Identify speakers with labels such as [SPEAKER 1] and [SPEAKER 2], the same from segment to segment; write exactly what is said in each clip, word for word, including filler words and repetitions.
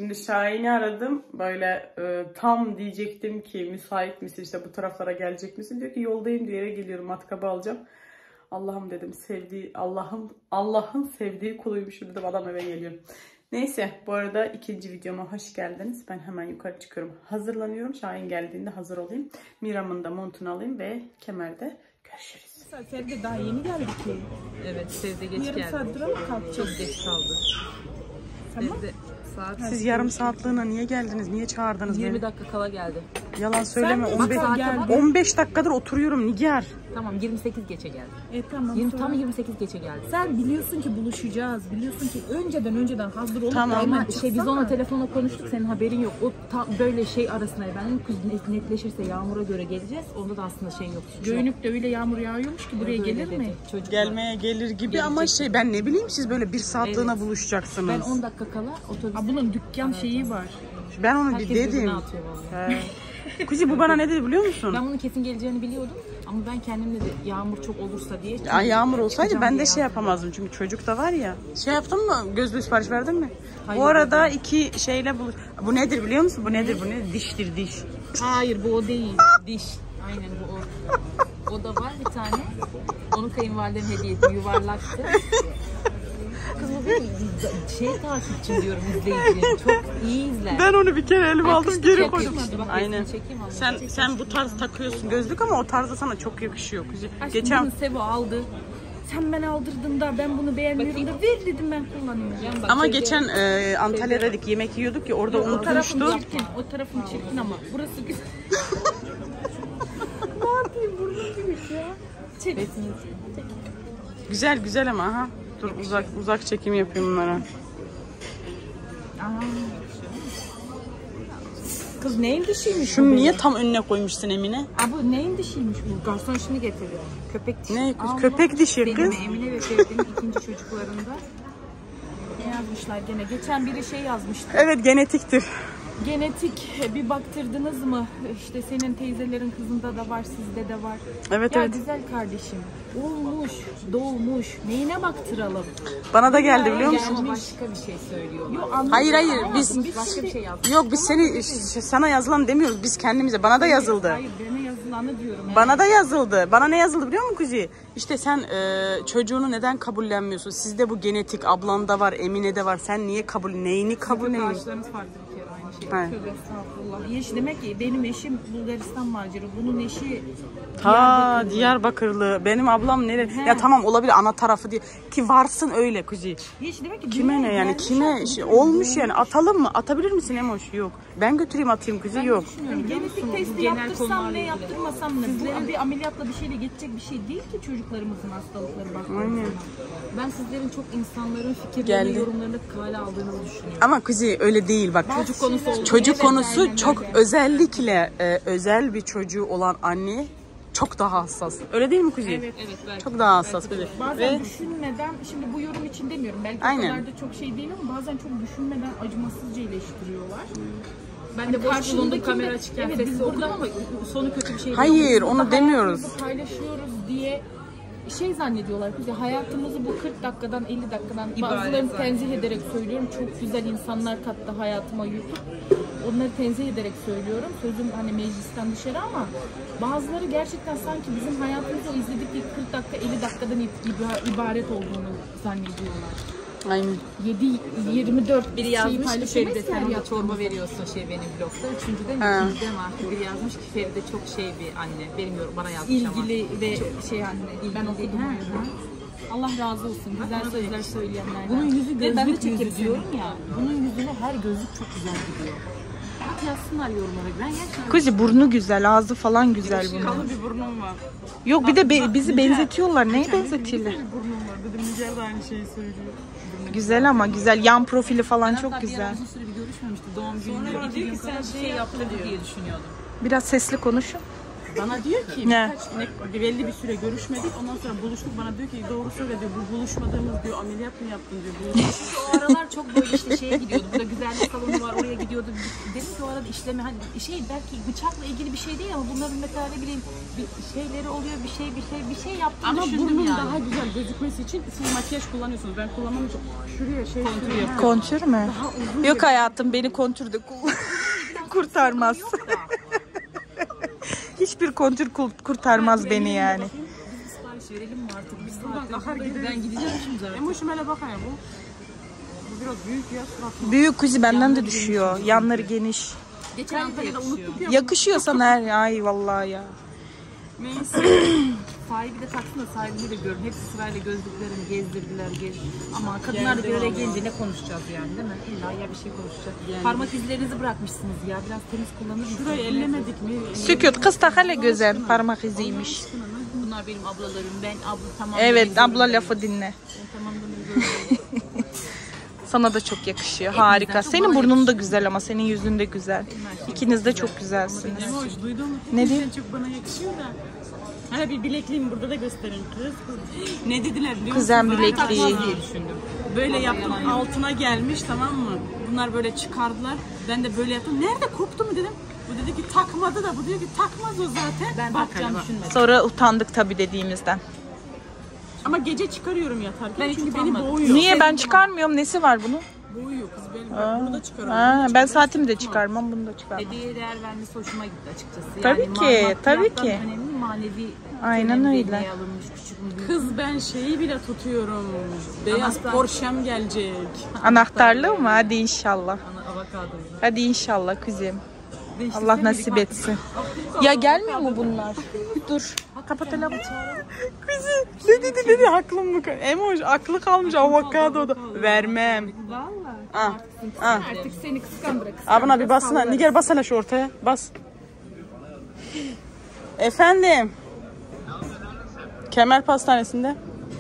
[SPEAKER 1] Şimdi Şahin'i aradım. Böyle e, tam diyecektim ki müsait misin, işte bu taraflara gelecek misin? Diyor ki yoldayım diyor, yere geliyorum, matkabı alacağım. Allah'ım dedim, sevdiği Allah'ım Allah'ın sevdiği kuluymuş dedim, adam eve geliyor. Neyse, bu arada ikinci videoma hoş geldiniz. Ben hemen yukarı çıkıyorum. Hazırlanıyorum. Şahin geldiğinde hazır olayım. Miram'ın da montunu alayım ve kemerde görüşürüz.
[SPEAKER 2] Sevde daha yeni geldi ki.
[SPEAKER 3] Evet, Sevde geç
[SPEAKER 2] yarım
[SPEAKER 3] geldi.
[SPEAKER 2] Yarım saat dura mı kalktı?
[SPEAKER 3] Çok geç kaldı.
[SPEAKER 2] Tamam.
[SPEAKER 3] Sevde saat...
[SPEAKER 1] Siz yarım saatliğine niye geldiniz? Niye çağırdınız
[SPEAKER 3] yirmi
[SPEAKER 1] beni?
[SPEAKER 3] dakika kala geldi.
[SPEAKER 1] Yalan söyleme.
[SPEAKER 2] Sen
[SPEAKER 1] on beş, on beş dakikadır oturuyorum Nigar.
[SPEAKER 3] Tamam, yirmi sekiz geçe geldi.
[SPEAKER 2] E tamam.
[SPEAKER 3] yirmi,
[SPEAKER 2] sonra...
[SPEAKER 3] tam yirmi sekiz geçe geldi.
[SPEAKER 2] Sen biliyorsun ki buluşacağız. Biliyorsun ki önceden önceden hazır olup
[SPEAKER 1] tamam.
[SPEAKER 2] Ama
[SPEAKER 3] şey, biz onunla telefonla konuştuk, senin haberin yok. O tam böyle şey arasında ben kız netleşirse Yağmur'a göre geleceğiz. Onda da aslında şey yok.
[SPEAKER 2] Göğünüp de öyle yağmur yağıyormuş ki buraya
[SPEAKER 3] Öyle
[SPEAKER 2] gelir
[SPEAKER 3] dedi.
[SPEAKER 2] mi?
[SPEAKER 3] Çocuklar.
[SPEAKER 1] Gelmeye gelir gibi
[SPEAKER 3] Gelecek.
[SPEAKER 1] Ama şey, ben ne bileyim, siz böyle bir saatliğine
[SPEAKER 3] Evet.
[SPEAKER 1] buluşacaksınız.
[SPEAKER 3] Ben on dakika kala otobüs.
[SPEAKER 2] Aa, bunun dükkan şeyi var.
[SPEAKER 1] Ben onu
[SPEAKER 3] Herkes
[SPEAKER 1] bir dedim.
[SPEAKER 3] gözüne atıyor vallahi.
[SPEAKER 1] Kuzi bu bana ne dedi biliyor musun?
[SPEAKER 3] Ben bunun kesin geleceğini biliyordum ama ben kendim de Yağmur çok olursa diye.
[SPEAKER 1] Ya yağmur olsaydı ben de
[SPEAKER 3] diye
[SPEAKER 1] şey
[SPEAKER 3] yazdım.
[SPEAKER 1] yapamazdım çünkü çocuk da var ya. Şey yaptın mı? Gözlüğü sipariş verdin mi?
[SPEAKER 3] Hayır,
[SPEAKER 1] bu arada iki şeyle buluş. Bu nedir biliyor musun? Bu nedir? Bu ne? Diştir diş.
[SPEAKER 2] Hayır bu o değil.
[SPEAKER 3] Diş. Aynen bu o. O da var bir tane. Onu kayınvalidem hediye etti. Yuvarlaktı. Kız bu benim şey takipçim diyorum, izleyicilerim. Çok iyi izler.
[SPEAKER 1] Ben onu bir kere elime aldım,
[SPEAKER 3] kız
[SPEAKER 1] geri
[SPEAKER 3] çok
[SPEAKER 1] koydum.
[SPEAKER 3] yakıştı. Bak,
[SPEAKER 1] Aynen.
[SPEAKER 3] çekeyim,
[SPEAKER 1] Sen
[SPEAKER 3] çekeyim.
[SPEAKER 1] sen bu tarz takıyorsun gözlük ama o tarzda sana çok yakışıyor Kuzi.
[SPEAKER 2] Aşkım
[SPEAKER 1] Geçen
[SPEAKER 2] bunu Sevo aldı. Sen ben aldırdın da ben bunu beğenmiyorum da ver dedim, ben kullanayım.
[SPEAKER 3] Bak,
[SPEAKER 1] ama
[SPEAKER 3] şeyde-
[SPEAKER 1] geçen e, Antalya'daydık, yemek yiyorduk ya, orada
[SPEAKER 2] O tarafın
[SPEAKER 1] unutmuştu.
[SPEAKER 2] çirkin, o tarafın çirkin ama burası güzel. Ne yapayım, burnum gibi ya. Çek.
[SPEAKER 1] Güzel güzel ama ha. Dur uzak uzak çekim yapayım bunlara.
[SPEAKER 2] Kız neyin dişiymiş bu?
[SPEAKER 1] Şunu niye tam önüne koymuşsun Emine?
[SPEAKER 2] Aa, bu neyin dişiymiş bu? Garson şimdi getiriyor.
[SPEAKER 3] Köpek dişi.
[SPEAKER 1] Ne kız?
[SPEAKER 2] Allah.
[SPEAKER 1] Köpek dişi
[SPEAKER 3] Benim
[SPEAKER 1] kız.
[SPEAKER 3] Emine ve Ferdi'nin ikinci çocuklarında.
[SPEAKER 2] Ne yazmışlar gene? Geçen biri şey yazmıştı.
[SPEAKER 1] Evet, genetiktir.
[SPEAKER 2] Genetik bir baktırdınız mı? İşte senin teyzelerin kızında da var, sizde de var.
[SPEAKER 1] Evet
[SPEAKER 2] ya
[SPEAKER 1] evet.
[SPEAKER 2] güzel kardeşim. Olmuş, doğmuş. Neyine baktıralım?
[SPEAKER 1] Bana da geldi biliyor musun?
[SPEAKER 3] Ama başka bir şey söylüyorlar.
[SPEAKER 2] Yo, anladım.
[SPEAKER 1] Hayır hayır
[SPEAKER 2] Ama
[SPEAKER 1] biz
[SPEAKER 2] biz
[SPEAKER 3] Başka bir şey yazdık.
[SPEAKER 1] yok biz seni sana yazılan demiyoruz, biz kendimize, bana da yazıldı.
[SPEAKER 2] Hayır, bana yazılanı diyorum. Yani.
[SPEAKER 1] Bana da yazıldı. Bana ne yazıldı biliyor musun Kuzi? İşte sen e, çocuğunu neden kabullenmiyorsun? Sizde bu genetik, ablanda var, Emine'de var. Sen niye kabul, neyini kabul ediyorsun?
[SPEAKER 3] Arkadaşlarımız farklı bir kere aynı şey.
[SPEAKER 1] Ha.
[SPEAKER 2] Tövbe estağfurullah. Yeş demek ki benim eşim Bulgaristan maceri. Bunun eşi
[SPEAKER 1] Ta Diyarbakırlı. Benim ablam nerede? Ya tamam olabilir ana tarafı diye. Ki varsın öyle Kuzi.
[SPEAKER 2] Yeş demek ki
[SPEAKER 1] Kime ne yani,
[SPEAKER 2] gelmiş
[SPEAKER 1] kime
[SPEAKER 2] artık.
[SPEAKER 1] şey, olmuş yani, atalım mı? Atabilir misin Emoş? Yok. Ben götüreyim atayım Kuzi, yok.
[SPEAKER 2] Yani genetik testi
[SPEAKER 3] genel
[SPEAKER 2] yaptırsam
[SPEAKER 3] konularla
[SPEAKER 2] ne
[SPEAKER 3] ilgili.
[SPEAKER 2] yaptırmasam ne? Bu bir ameliyatla bir şeyle geçecek bir şey değil ki çocuklarımızın hastalıkları baktığımız
[SPEAKER 1] Aynen.
[SPEAKER 2] zaman.
[SPEAKER 3] Ben sizlerin çok insanların fikirlerini,
[SPEAKER 1] Geldi.
[SPEAKER 3] yorumlarını kale aldığını düşünüyorum.
[SPEAKER 1] Ama Kuzi öyle değil bak.
[SPEAKER 3] Çocuk konusu oldu.
[SPEAKER 1] Çocuk
[SPEAKER 2] Evet,
[SPEAKER 1] konusu
[SPEAKER 2] aynen
[SPEAKER 1] çok
[SPEAKER 2] öyle.
[SPEAKER 1] özellikle e, özel bir çocuğu olan anne çok daha hassas. Öyle değil mi Kuzi?
[SPEAKER 2] Evet.
[SPEAKER 3] Evet, belki.
[SPEAKER 1] Çok daha hassas Kuzi.
[SPEAKER 2] Bazen
[SPEAKER 1] Ve
[SPEAKER 2] düşünmeden, şimdi bu yorum için demiyorum. Belki
[SPEAKER 1] Aynen.
[SPEAKER 2] o kadar da çok şey değil ama bazen çok düşünmeden acımasızca eleştiriyorlar.
[SPEAKER 3] Ben de boş
[SPEAKER 2] Karşındaki
[SPEAKER 3] bulundum
[SPEAKER 2] de-
[SPEAKER 3] kamera açıkken
[SPEAKER 2] Evet,
[SPEAKER 3] sesli
[SPEAKER 2] biz
[SPEAKER 3] okudum
[SPEAKER 2] burada-
[SPEAKER 3] ama sonu kötü bir şey değil.
[SPEAKER 1] hayır onu
[SPEAKER 2] Burada
[SPEAKER 1] demiyoruz.
[SPEAKER 2] hayatımızı paylaşıyoruz diye şey zannediyorlar. Bize hayatımızı bu kırk dakikadan elli dakikadan bazılarını tenzih ederek söylüyorum. Çok güzel insanlar kattı hayatıma YouTube. Onları tenzih ederek söylüyorum. Sözüm hani meclisten dışarı ama bazıları gerçekten sanki bizim hayatımızı o izledikleri kırk dakika elli dakikadan iba- ibaret olduğunu zannediyorlar.
[SPEAKER 1] Aynen.
[SPEAKER 2] yedi yirmi dört
[SPEAKER 3] Biri
[SPEAKER 2] şeyi
[SPEAKER 3] yazmış ki
[SPEAKER 2] paylaşamayız
[SPEAKER 3] Feride
[SPEAKER 2] ki
[SPEAKER 3] sen
[SPEAKER 2] her
[SPEAKER 3] ona
[SPEAKER 2] yaptığımızda.
[SPEAKER 3] çorba veriyorsun şey benim blogda. Üçüncüde mi?
[SPEAKER 1] Ha.
[SPEAKER 3] İkincide mi artık? Biri yazmış ki Feride çok şey bir anne. Benim yorum bana yazmış ama.
[SPEAKER 2] İlgili ve şey anne. Ben okudum.
[SPEAKER 3] Ha,
[SPEAKER 2] onu. Allah razı olsun. Güzel sözler söyleyenlerden.
[SPEAKER 3] Bunun yüzü
[SPEAKER 2] Ve ben de
[SPEAKER 3] gözlük yüzü
[SPEAKER 2] çekip
[SPEAKER 3] diyorum ya. Bunun yüzüne her gözlük çok güzel gidiyor. Bak yazsınlar yorumlara. Ben gerçekten
[SPEAKER 1] Kuzi burnu güzel, ağzı falan güzel bunun.
[SPEAKER 3] kalın bir burnum var.
[SPEAKER 1] Yok bir de be- bizi benzetiyorlar. Neyi benzetiyorlar?
[SPEAKER 3] Burnum var. Dedim Nigar da aynı şeyi söylüyor.
[SPEAKER 1] Güzel ama güzel. Yan profili falan çok
[SPEAKER 3] Hatta bir
[SPEAKER 1] güzel.
[SPEAKER 3] ara uzun süre bir görüşmemişti. Doğum günü iki gün kadar şey yaptı diye düşünüyordum.
[SPEAKER 1] Biraz sesli konuşun. Bana diyor ki
[SPEAKER 4] Ne?
[SPEAKER 1] birkaç, ne, belli bir süre görüşmedik. Ondan sonra buluştuk. Bana diyor ki doğru söyle diyor. Bu buluşmadığımız diyor ameliyat mı yaptın diyor. Buluştuk.
[SPEAKER 3] O aralar çok böyle işte şeye gidiyordu. Burada güzellik salonu var, oraya gidiyordu. Dedim ki o arada işleme hani şey belki bıçakla ilgili bir şey değil ama bunların mesela ne bileyim bir şeyleri oluyor, bir şey bir şey bir şey yaptığını
[SPEAKER 1] Ama
[SPEAKER 3] düşündüm
[SPEAKER 1] burnun
[SPEAKER 3] yani.
[SPEAKER 1] daha güzel gözükmesi için siz makyaj kullanıyorsunuz. Ben kullanmamışım. Şuraya şey kontür yap.
[SPEAKER 4] Kontür mü? Yok hayatım, beni kontür de kullan. Kurtarmaz. Hiçbir kontür kurtarmaz beni yani.
[SPEAKER 3] Biz sipariş verelim mi artık? Biz
[SPEAKER 1] Buradan akar gideriz.
[SPEAKER 3] Ben gideceğim şimdi zaten.
[SPEAKER 1] Emoşum hele bak ya bu. Bu biraz büyük ya suratı.
[SPEAKER 4] Büyük kuzi benden de düşüyor. Yanları geniş.
[SPEAKER 3] Geçen hafta yakışıyor.
[SPEAKER 1] Unuttuk ya.
[SPEAKER 4] Yakışıyor sana her ay vallahi ya.
[SPEAKER 1] Neyse.
[SPEAKER 3] Sahibi de taksın da sahibini de görün. Hepsi sırayla gözlüklerini gezdirdiler. Gez... Ama kadınlar da bir araya gelince ne konuşacağız yani değil mi? İlla ya bir şey konuşacağız. Yani. Parmak izlerinizi bırakmışsınız ya. Biraz temiz kullanır mısınız?
[SPEAKER 1] Şurayı ellemedik mi?
[SPEAKER 4] Sükut kız tak hele gözen parmak iziymiş.
[SPEAKER 3] Bunlar benim ablalarım. Ben abla tamam.
[SPEAKER 4] Evet abla lafı dinle.
[SPEAKER 3] Ben tamam demek.
[SPEAKER 4] Sana da çok yakışıyor. Harika. Senin burnun da güzel ama senin yüzün de güzel. İkiniz de çok güzelsiniz.
[SPEAKER 1] Emoş duydun mu?
[SPEAKER 4] Ne
[SPEAKER 1] Sen
[SPEAKER 4] diyeyim?
[SPEAKER 1] çok bana yakışıyor da. Hala bir bilekliğimi burada da gösterin kız. kız. Ne dediler biliyor musun?
[SPEAKER 4] Kuzen
[SPEAKER 1] Bana
[SPEAKER 4] bilekliği.
[SPEAKER 1] takmaz diye düşündüm. Böyle yaptım altına gelmiş tamam mı? Bunlar böyle çıkardılar. Ben de böyle yaptım. Nerede koptu mu dedim. Bu dedi ki takmadı da bu diyor ki takmaz o zaten.
[SPEAKER 3] Ben
[SPEAKER 1] Bak
[SPEAKER 3] takacağım
[SPEAKER 1] bak.
[SPEAKER 3] düşünmedim.
[SPEAKER 4] Sonra utandık tabii dediğimizden.
[SPEAKER 1] Ama gece çıkarıyorum yatarken
[SPEAKER 3] Ben hiç
[SPEAKER 1] çünkü beni
[SPEAKER 3] utanmadım.
[SPEAKER 1] boğuyor.
[SPEAKER 4] Niye ben çıkarmıyorum? Nesi var bunun?
[SPEAKER 1] Boğuyor kız beni. Bak burada çıkarıyorum.
[SPEAKER 4] Ha, ben saatimi de çıkarmam, bunu da çıkarmam.
[SPEAKER 3] Hediye değer vermesi hoşuma gitti açıkçası.
[SPEAKER 4] Tabii
[SPEAKER 3] yani
[SPEAKER 4] ki,
[SPEAKER 3] maddiyattan
[SPEAKER 4] tabii ki.
[SPEAKER 3] önemli manevi
[SPEAKER 4] Aynen
[SPEAKER 3] önemli
[SPEAKER 4] öyle.
[SPEAKER 3] hediye alınmış küçük mü büyük.
[SPEAKER 1] Kız ben şeyi bile tutuyorum. Beyaz
[SPEAKER 3] Anahtar.
[SPEAKER 1] Porsche'm gelecek.
[SPEAKER 4] Anahtarlı mı? Hadi inşallah.
[SPEAKER 3] Ana avokado.
[SPEAKER 4] Hadi inşallah kuzim. Allah nasip etsin. Ya gelmiyor mu bunlar? Dur. Kapatalım. Kuzi ne dedi dedi aklım mı? Emoş aklı kalmış avokadoda. Vermem.
[SPEAKER 3] Vallahi.
[SPEAKER 4] Ah. Ah.
[SPEAKER 2] Artık seni kıskandırak.
[SPEAKER 1] Abına bir bassana. Nigar bassana şu ortaya. Bas. Efendim. Kemer Pastanesi'nde.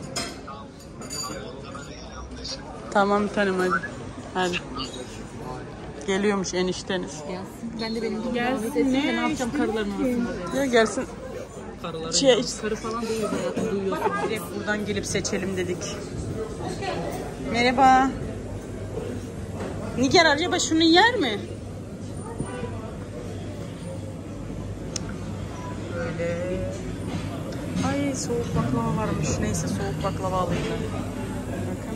[SPEAKER 1] Tamam bir tanem hadi. Hadi. Geliyormuş enişteniz.
[SPEAKER 3] Gelsin. Ben de benim gibi
[SPEAKER 1] Gelsin,
[SPEAKER 3] davet etsin de
[SPEAKER 1] ne
[SPEAKER 3] ne yapacağım karıların arasında derim.
[SPEAKER 1] Ya gelsin. Çiğ iç.
[SPEAKER 3] Karı falan değil hayatım duyuyorsun.
[SPEAKER 1] Direkt buradan gelip seçelim dedik. Merhaba. Nigar acaba şunu yer mi? Böyle. Ay soğuk baklava varmış. Neyse soğuk baklava alayım ben. Bakın.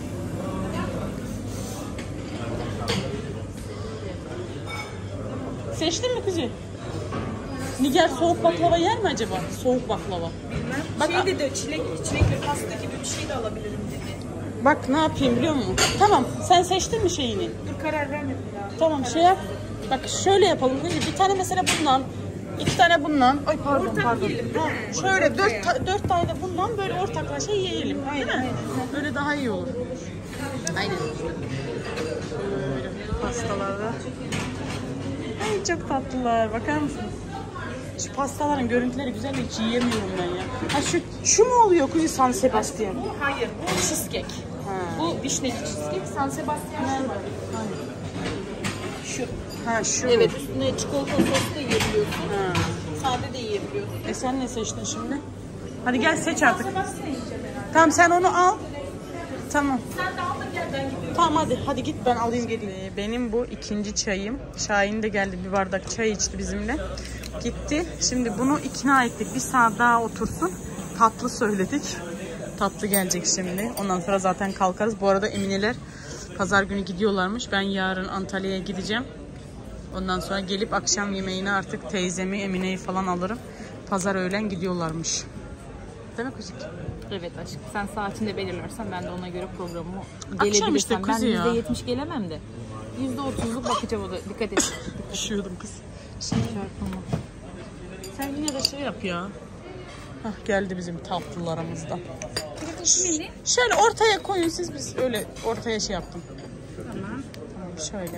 [SPEAKER 1] Seçtin mi kızı? Nigar soğuk baklava yer mi acaba? Soğuk baklava. Bak,
[SPEAKER 5] Şey dedi, çilek, çilekli pasta gibi bir şey de alabilirim dedi.
[SPEAKER 1] bak ne yapayım biliyor musun? Tamam sen seçtin mi şeyini?
[SPEAKER 5] Dur karar vermedim ya.
[SPEAKER 1] Tamam şey yap. Bak şöyle yapalım. Bir tane mesela bundan. iki tane bundan. Ay pardon
[SPEAKER 5] Ortak
[SPEAKER 1] pardon.
[SPEAKER 5] yiyelim değil mi?
[SPEAKER 1] Şöyle dört, ta- dört tane de bundan böyle ortaklaşa yiyelim. Değil mi? Böyle daha iyi olur. Aynen. Böyle pastalarda. Ay çok tatlılar. Bakar mısınız? Şu pastaların görüntüleri güzel de hiç yiyemiyorum ben ya. Ha şu şu mu oluyor kuyu San Sebastian?
[SPEAKER 5] Hayır, bu cheesecake.
[SPEAKER 1] Ha.
[SPEAKER 5] Bu vişneli cheesecake. San Sebastian şu var. Şu.
[SPEAKER 1] Ha şu.
[SPEAKER 5] Evet, üstüne çikolata sosu da yiyebiliyorsun.
[SPEAKER 1] Ha.
[SPEAKER 5] Sade de yiyebiliyorsun.
[SPEAKER 1] E sen ne seçtin şimdi? Hadi gel seç artık.
[SPEAKER 5] Sebastian yiyeceğim herhalde.
[SPEAKER 1] Tamam sen onu al. Tamam.
[SPEAKER 5] Sen de al da gel, ben gidiyorum.
[SPEAKER 1] Tamam hadi hadi git ben alayım geleyim. Benim bu ikinci çayım. Şahin de geldi bir bardak çay içti bizimle. Gitti. Şimdi bunu ikna ettik. Bir saat daha otursun. Tatlı söyledik. Tatlı gelecek şimdi. Ondan sonra zaten kalkarız. Bu arada Emineler pazar günü gidiyorlarmış. Ben yarın Antalya'ya gideceğim. Ondan sonra gelip akşam yemeğini artık teyzemi, Emine'yi falan alırım. Pazar öğlen gidiyorlarmış. Değil mi kuzik?
[SPEAKER 3] Evet aşkım. Sen saatinde belirlersen ben de ona göre programımı
[SPEAKER 1] Akşam işte
[SPEAKER 3] gelebilirsem. Ben
[SPEAKER 1] kızı ya.
[SPEAKER 3] yüzde yetmiş gelemem de. Yüzde otuzluk bakacağım o da. Dikkat et.
[SPEAKER 1] Düşüyordum kız. Şimdi sen yine de şey yap ya. Hah geldi bizim tatlılarımızdan. Ş- şöyle ortaya koyun siz biz öyle ortaya şey yaptım. Tamam. Tamam şöyle.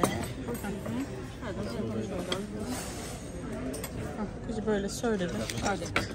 [SPEAKER 1] Hah, kızı böyle söyledim artık.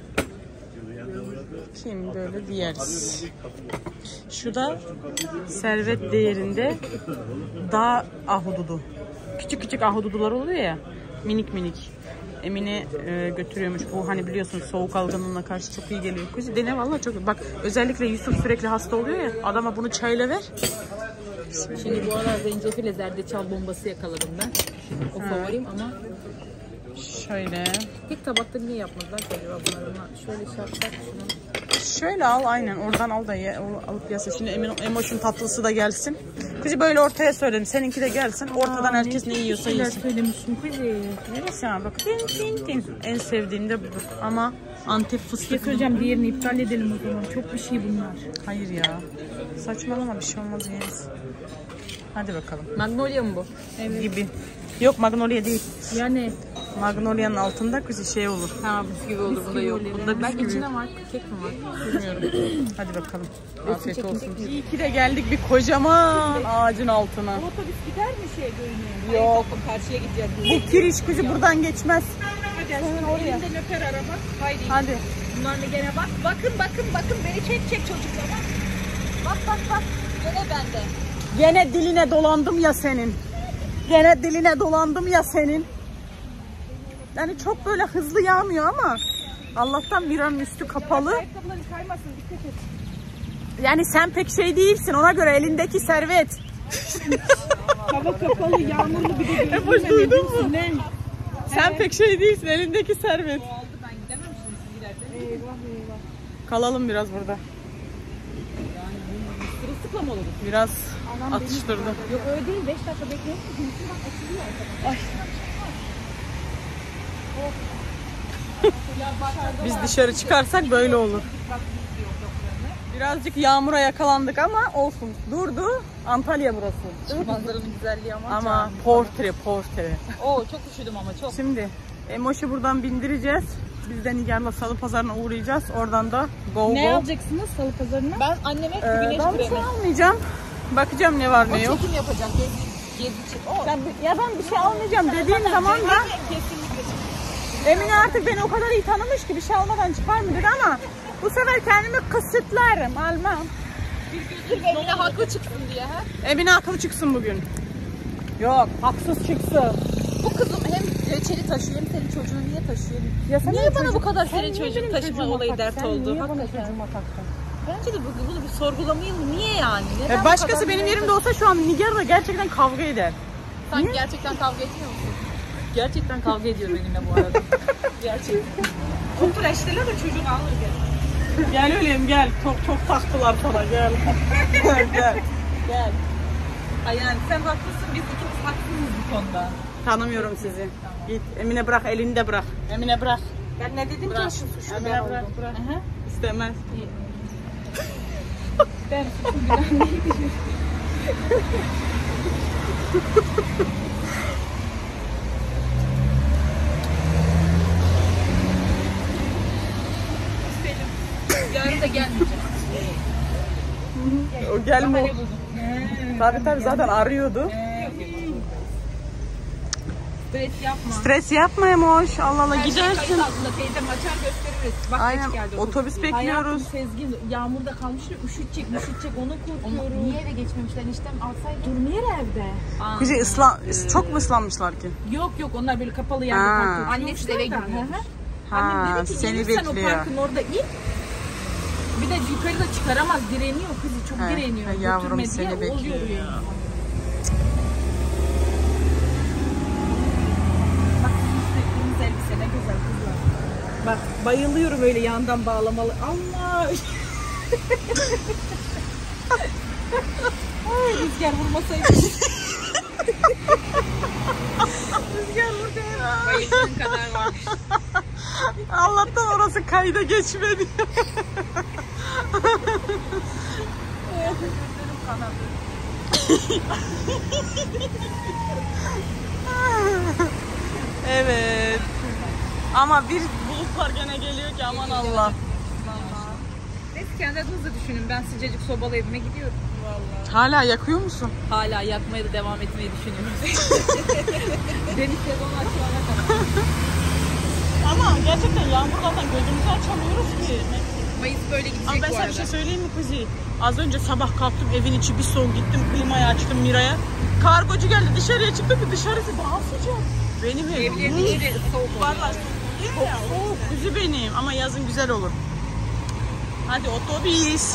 [SPEAKER 1] Kim böyle diyeriz. Şu da servet değerinde dağ ahududu. Küçük küçük ahududular oluyor ya. Minik minik. Emine e, götürüyormuş. Bu hani biliyorsunuz soğuk algınlığına karşı çok iyi geliyor. Kuzi dene vallahi çok iyi. Bak özellikle Yusuf sürekli hasta oluyor ya. Adama bunu çayla ver.
[SPEAKER 3] Şimdi bu aralar zencefille zerdeçal bombası yakaladım ben. O favorim ama
[SPEAKER 1] Şöyle.
[SPEAKER 3] tek tabakta niye yapmadılar ki acaba bunları? Şöyle şey yapsak şunu.
[SPEAKER 1] Şöyle al aynen. Oradan al da ye. O, alıp yasa. Şimdi Emin, Emoş'un tatlısı da gelsin. Kuzi böyle ortaya söyledim. Seninki de gelsin. Ortadan herkes ne yiyorsa yesin.
[SPEAKER 2] Söylemişim Kuzi.
[SPEAKER 1] Neresi ya bak. Tin tin tin. En sevdiğim de budur. Ama Antep
[SPEAKER 2] Bir şey
[SPEAKER 1] fıstıklı.
[SPEAKER 2] söyleyeceğim, diğerini iptal edelim o zaman. Çok bir şey bunlar.
[SPEAKER 1] Hayır ya. Saçmalama bir şey olmaz yeriz. Hadi bakalım.
[SPEAKER 3] Magnolia mı bu?
[SPEAKER 1] Gibi. Yok Magnolia değil.
[SPEAKER 2] Yani
[SPEAKER 1] Magnolia'nın altında kuzi şey olur.
[SPEAKER 3] Ha bisküvi olur, bunda yok. Bunda
[SPEAKER 1] bisküvi.
[SPEAKER 3] içine var, kek mi var?
[SPEAKER 1] Bilmiyorum. Hadi bakalım. Afiyet olsun. İyi ki de geldik bir kocaman ağacın altına.
[SPEAKER 2] otobüs gider mi şey böyle?
[SPEAKER 1] Yok.
[SPEAKER 3] Karşıya gideceğiz.
[SPEAKER 1] Bu kiriş kuzi buradan geçmez.
[SPEAKER 2] Hemen oraya. Elinde löper araba. Haydi.
[SPEAKER 1] Hadi.
[SPEAKER 2] Bunlar ne gene bak. Bakın bakın bakın beni çek çek çocuklar. Bak bak bak. bak. Gene bende.
[SPEAKER 1] Gene diline dolandım ya senin. Gene diline dolandım ya senin. Yani çok böyle hızlı yağmıyor ama Allah'tan Mira'nın üstü kapalı.
[SPEAKER 2] Ayakkabıların kaymasın, dikkat et.
[SPEAKER 1] Yani sen pek şey değilsin, ona göre elindeki servet.
[SPEAKER 2] Hava kapalı, yağmurlu bir de
[SPEAKER 1] Hep hoş duydun mu? Ne? Sen pek şey değilsin, elindeki servet.
[SPEAKER 3] Oldu, ben gidemem şimdi siz giderseniz.
[SPEAKER 2] Eyvah eyvah.
[SPEAKER 1] Kalalım biraz burada.
[SPEAKER 3] Sırılsıklam oluruz.
[SPEAKER 1] Biraz atıştırdım.
[SPEAKER 2] Yok öyle değil, beş dakika bekleyin. Gülsün bak açılıyor arkadan.
[SPEAKER 1] Biz dışarı çıkarsak böyle olur. Birazcık yağmura yakalandık ama olsun. Durdu. Antalya burası.
[SPEAKER 3] Manzaranın güzelliği ama.
[SPEAKER 1] Ama portre portre.
[SPEAKER 3] Oo çok üşüdüm ama çok.
[SPEAKER 1] Şimdi Emoş'u buradan bindireceğiz. Biz de Nigar'la Salı Pazarı'na uğrayacağız. Oradan da go
[SPEAKER 2] Ne
[SPEAKER 1] go.
[SPEAKER 2] alacaksınız salı pazarına?
[SPEAKER 3] Ben anneme
[SPEAKER 1] Ee,
[SPEAKER 3] güneş
[SPEAKER 1] ben bir şey
[SPEAKER 3] kremi.
[SPEAKER 1] almayacağım. Bakacağım ne var ne yok.
[SPEAKER 3] Çekim yapacak. Gezi, gezi çek. Oo.
[SPEAKER 1] Ya, ya ben bir şey almayacağım dediğim zaman da Emine artık beni o kadar iyi tanımış ki bir şey almadan çıkar mı dedi ama bu sefer kendimi kısıtlarım, almam.
[SPEAKER 3] Emine haklı çıksın diye ha.
[SPEAKER 1] Emine akıllı çıksın bugün. Yok, haksız çıksın.
[SPEAKER 3] Bu kızım hem reçeli taşıyor hem senin çocuğunu niye taşıyor?
[SPEAKER 1] Ya sen
[SPEAKER 3] Niye
[SPEAKER 1] benim
[SPEAKER 3] bana
[SPEAKER 1] çocuk-
[SPEAKER 3] bu kadar
[SPEAKER 1] sen
[SPEAKER 3] senin
[SPEAKER 1] niye
[SPEAKER 3] çocuğun
[SPEAKER 1] benim
[SPEAKER 3] taşıma
[SPEAKER 1] çocuğuma
[SPEAKER 3] olayı
[SPEAKER 1] tak-
[SPEAKER 3] dert
[SPEAKER 1] sen
[SPEAKER 3] oldu?
[SPEAKER 1] niye bana
[SPEAKER 3] Hakikaten.
[SPEAKER 1] çocuğuma taktın?
[SPEAKER 3] Bence de bu- bunu bir sorgulamayalım. Niye yani? Neden
[SPEAKER 1] Ya
[SPEAKER 3] bu
[SPEAKER 1] başkası
[SPEAKER 3] kadar-
[SPEAKER 1] benim yerimde olsa şu an Nigar'la gerçekten kavga eder.
[SPEAKER 3] Sen gerçekten kavga etmiyor musun? Gerçekten kavga ediyor benimle bu arada. Gerçekten.
[SPEAKER 2] Otur eşteler de çocuğunu alır gel.
[SPEAKER 1] Gel öleyim gel. Çok çok taktılar sana gel. gel gel.
[SPEAKER 3] Gel. Ay yani sen haklısın, biz ikimiz haksızız bu konuda.
[SPEAKER 1] Tanımıyorum sizi. Git Emine bırak, elini de bırak. Emine bırak.
[SPEAKER 2] Ben ne dedim
[SPEAKER 1] Bırak.
[SPEAKER 2] ki şu suçlu ben
[SPEAKER 1] Emine bırak,
[SPEAKER 2] oldum.
[SPEAKER 1] bırak. İstemez.
[SPEAKER 2] Ben suçlu günah neydi?
[SPEAKER 3] Yarın da gelmeyeceğim.
[SPEAKER 1] O gelme. Tabii tabii zaten arıyordu.
[SPEAKER 3] Stres yapma.
[SPEAKER 1] Stres yapma Emoş. Allah Allah
[SPEAKER 3] Her şey
[SPEAKER 1] gidersin.
[SPEAKER 3] kayıt altında teyzem açar gösteririz. Bak
[SPEAKER 1] Aynen.
[SPEAKER 3] geç geldi
[SPEAKER 1] Otobüs bekliyoruz.
[SPEAKER 2] Hayatım Sezgin yağmurda kalmıştı, üşütecek, üşütecek onu korkuyorum.
[SPEAKER 3] Niye eve geçmemişler eniştem alsaydı?
[SPEAKER 2] Durmuyor evde.
[SPEAKER 1] Kuzey ıslan, çok mu ıslanmışlar ki?
[SPEAKER 2] Yok yok onlar böyle kapalı yerde
[SPEAKER 1] Ha.
[SPEAKER 2] park ediyor.
[SPEAKER 3] Annesi de eve gidiyor.
[SPEAKER 2] Annem
[SPEAKER 1] Ha,
[SPEAKER 2] dedi ki
[SPEAKER 1] seni
[SPEAKER 2] gelirsen o
[SPEAKER 1] bekliyor.
[SPEAKER 2] parkın orada in. Bir de yukarıda çıkaramaz, direniyor kızı, çok
[SPEAKER 1] He,
[SPEAKER 2] direniyor.
[SPEAKER 1] he, yavrum
[SPEAKER 2] Götürme
[SPEAKER 1] seni
[SPEAKER 2] diye, o
[SPEAKER 1] bekliyor
[SPEAKER 2] yoruyor.
[SPEAKER 1] ya.
[SPEAKER 2] Bak kırmızı elbise ne güzel kızlar. Bak bayılıyorum öyle yandan bağlamalı. Allah! Ay rüzgar vurmasaydı. Rüzgar vurdu.
[SPEAKER 3] Bayıldığın kadar var.
[SPEAKER 1] Allah'tan orası kayda geçmedi. Evet. Ama bir bulutlar gene geliyor ki aman Allah.
[SPEAKER 3] Neyse kendi adınızı düşünün. Ben sıcacık sobalı evime gidiyorum.
[SPEAKER 1] Hala yakıyor musun?
[SPEAKER 3] Hala yakmaya da devam etmeyi düşünüyorum. Deniz sezonu açılana kadar.
[SPEAKER 1] Ama gerçekten yağmurlardan gözümüzü açamıyoruz ki.
[SPEAKER 3] Mayıs böyle gidecek
[SPEAKER 1] Ama ben
[SPEAKER 3] bu
[SPEAKER 1] sana
[SPEAKER 3] arada.
[SPEAKER 1] bir şey söyleyeyim mi Kuzi?
[SPEAKER 4] Az önce sabah kalktım, evin içi bir soğuk, gittim klimayı açtım Mira'ya. Kargocu geldi, dışarıya çıktım ki dışarısı daha sıcak. Benim evim.
[SPEAKER 3] Evlerin içi soğuk.
[SPEAKER 4] Vallahi çok soğuk. Kuzu benim ama yazın güzel olur. Hadi otobüs.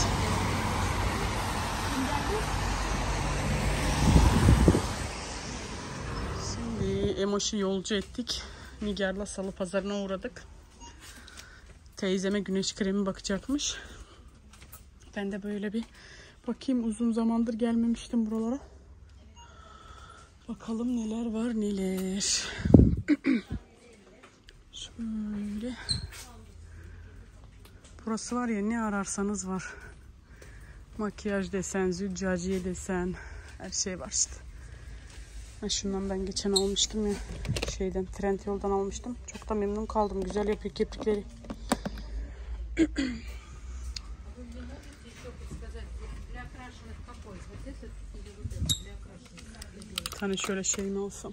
[SPEAKER 4] Şimdi Emoş'u yolcu ettik. Nigar'la Salı Pazarı'na uğradık. Teyzeme güneş kremi bakacakmış. Ben de böyle bir bakayım, uzun zamandır gelmemiştim buralara. Bakalım neler var neler. Şöyle. Burası var ya, ne ararsanız var. Makyaj desen, züccaciye desen, her şey var işte. Ha, şundan ben geçen almıştım ya. Şeyden, Trendyol'dan almıştım. Çok da memnun kaldım. Güzel yapıyor kirpikleri. Bir tane şöyle şey mi alsam?